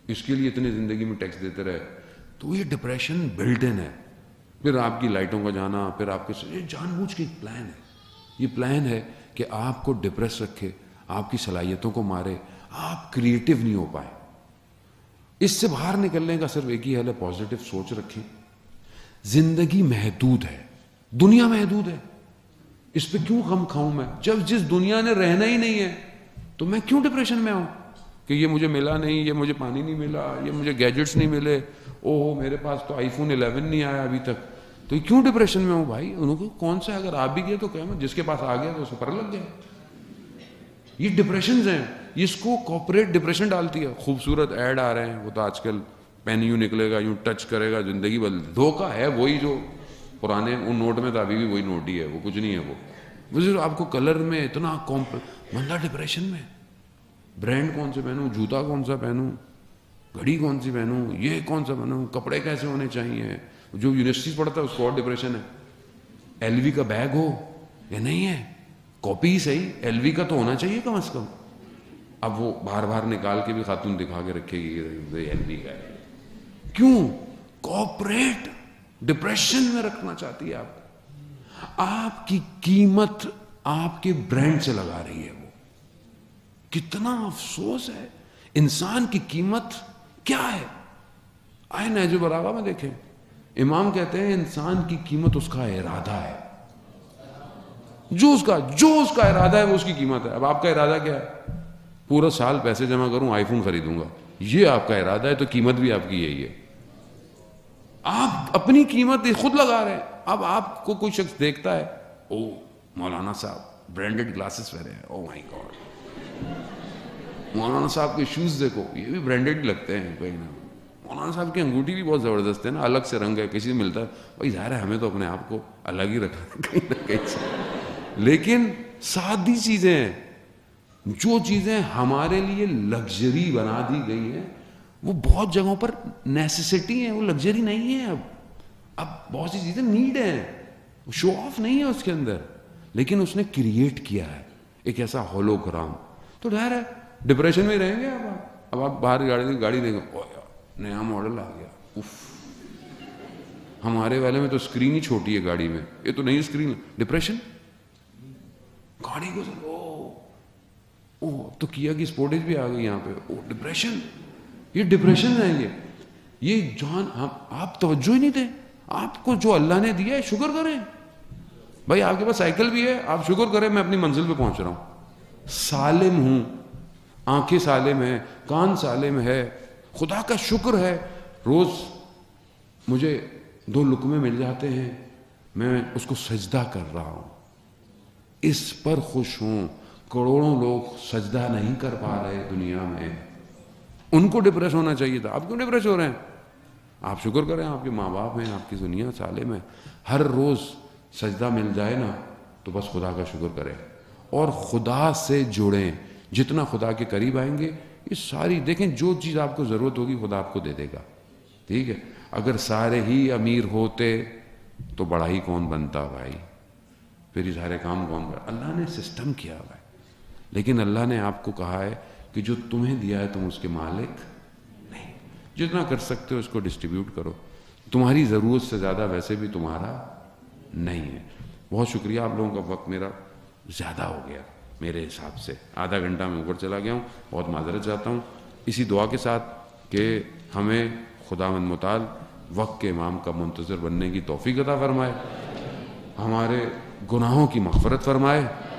اس کے لیے اتنے زندگی میں ٹیکس دیتے رہے، تو یہ ڈپریشن بلٹ ان ہے. پھر آپ کی لائٹوں کا جانا، پھر آپ کے یہ جان بوجھ کے ایک پلان ہے. یہ پلان ہے کہ آپ کو ڈپریس رکھے، آپ کی صلاحیتوں کو مارے، آپ کریٹو نہیں ہو پائے. اس سے باہر نکلنے کا صرف ایک ہی حل ہے، پازیٹو سوچ رکھیں. زندگی محدود ہے، دنیا محدود ہے، اس پہ کیوں غم کھاؤں میں؟ جب جس دنیا نے رہنا ہی نہیں ہے تو میں کیوں ڈپریشن میں آؤں کہ یہ مجھے ملا نہیں، یہ مجھے پانی نہیں ملا، یہ مجھے گیجٹس نہیں ملے، اوہ میرے پاس تو آئی فون 11 نہیں آیا ابھی تک، تو یہ کیوں ڈپریشن میں ہوں بھائی؟ انہوں کو کون سا اگر آپ بھی گئے تو کہ جس کے پاس آ گیا تو اسے پر لگ گیا. یہ ڈپریشنز ہیں، اس کو کارپوریٹ ڈپریشن ڈالتی ہے. خوبصورت ایڈ آ رہے ہیں، وہ تو آج کل پین یوں نکلے گا، یوں ٹچ کرے گا، زندگی بدل. دھوکہ ہے وہی جو پرانے ان نوٹ میں تھا، ابھی بھی وہی نوٹ ہی ہے، وہ کچھ نہیں ہے. وہ صرف آپ کو کلر میں اتنا بندہ ڈپریشن میں. برانڈ کون سے پہنوں، جوتا کون سا پہنوں، گھڑی کون سی پہنوں، یہ کون سا پہنوں، کپڑے کیسے ہونے چاہیے. جو یونیورسٹی پڑھتا ہے اس کو اور ڈپریشن ہے. ایل وی کا بیگ ہو یا نہیں ہے، کاپی ہی صحیح، ایل وی کا تو ہونا چاہیے کم از کم. اب وہ باہر باہر نکال کے بھی خاتون دکھا کے رکھے گی ایل وی کا ہے. کیوں؟ کارپوریٹ ڈپریشن میں رکھنا چاہتی ہے آپ. آپ کی قیمت آپ کے برانڈ سے لگا رہی ہے. وہ کتنا افسوس ہے. انسان کی قیمت کیا ہے؟ آئے نہج البلاغہ میں دیکھیں، امام کہتے ہیں انسان کی قیمت اس کا ارادہ ہے. جو اس کا ارادہ ہے وہ اس کی قیمت ہے. اب آپ کا ارادہ کیا ہے؟ پورا سال پیسے جمع کروں، آئی فون خریدوں گا، یہ آپ کا ارادہ ہے، تو قیمت بھی آپ کی یہی ہے. آپ اپنی قیمت خود لگا رہے ہیں. اب آپ کو کوئی شخص دیکھتا ہے، او مولانا صاحب برانڈڈ گلاسز پہنے ہیں، او مائی گاڈ، مولانا صاحب کے شوز دیکھو، یہ بھی برانڈڈ لگتے ہیں کہیں نہ. مولانا صاحب کی انگوٹھی بھی بہت زبردست ہے نا، الگ سے رنگ ہے، کسی سے ملتا ہے بھائی، ظاہر ہے ہمیں تو اپنے آپ کو الگ ہی رکھنا ہے کہیں نہ کہیں سے. لیکن سادی چیزیں ہیں، جو چیزیں ہمارے لیے لگژری بنا دی گئی ہیں وہ بہت جگہوں پر نیسیسٹی ہیں، وہ لگژری نہیں ہے. اب بہت سی چیزیں نیڈ ہیں، شو آف نہیں ہے اس کے اندر، لیکن اس نے کریٹ کیا ہے ایک ایسا ہولوگرام. تو ظاہر ہے ڈپریشن میں رہیں گے. اب آپ باہر گاڑی دیں گے، نیا ماڈل آ گیا، اف، ہمارے والے میں تو اسکرین ہی چھوٹی ہے گاڑی میں، یہ تو نئی اسکرین. ڈپریشن. گاڑی کو تو کیا کی سپورٹیج بھی آ گئی یہاں پہ، ڈپریشن. یہ ڈپریشن ہے. یہ جان آپ توجہ ہی نہیں دیں. آپ کو جو اللہ نے دیا ہے شکر کریں. بھائی آپ کے پاس سائیکل بھی ہے، آپ شکر کریں میں اپنی منزل پہ پہنچ رہا ہوں، سالم ہوں، آنکھیں سالم ہیں، کان سالم ہے، خدا کا شکر ہے. روز مجھے 2 لقمے مل جاتے ہیں، میں اس کو سجدہ کر رہا ہوں، اس پر خوش ہوں. کروڑوں لوگ سجدہ نہیں کر پا رہے دنیا میں، ان کو ڈپریس ہونا چاہیے تھا. آپ کیوں ڈپریس ہو رہے ہیں؟ آپ شکر کریں، آپ کے ماں باپ ہیں، آپ کی دنیا سالم ہے. ہر روز سجدہ مل جائے نا تو بس خدا کا شکر کریں اور خدا سے جڑیں. جتنا خدا کے قریب آئیں گے، یہ ساری دیکھیں جو چیز آپ کو ضرورت ہوگی خدا آپ کو دے دے گا. ٹھیک ہے. اگر سارے ہی امیر ہوتے تو بڑا ہی کون بنتا بھائی، پھر یہ سارے کام کون کرتا. اللہ نے سسٹم کیا ہوا ہے، لیکن اللہ نے آپ کو کہا ہے کہ جو تمہیں دیا ہے تم اس کے مالک نہیں. جتنا کر سکتے ہو اس کو ڈسٹریبیوٹ کرو. تمہاری ضرورت سے زیادہ ویسے بھی تمہارا نہیں ہے. بہت شکریہ. آپ لوگوں کا وقت میرا زیادہ ہو گیا میرے حساب سے، آدھا گھنٹہ میں اوپر چلا گیا ہوں، بہت معذرت چاہتا ہوں. اسی دعا کے ساتھ کہ ہمیں خداوند متعال وقت کے امام کا منتظر بننے کی توفیق عطا فرمائے، ہمارے گناہوں کی مغفرت فرمائے.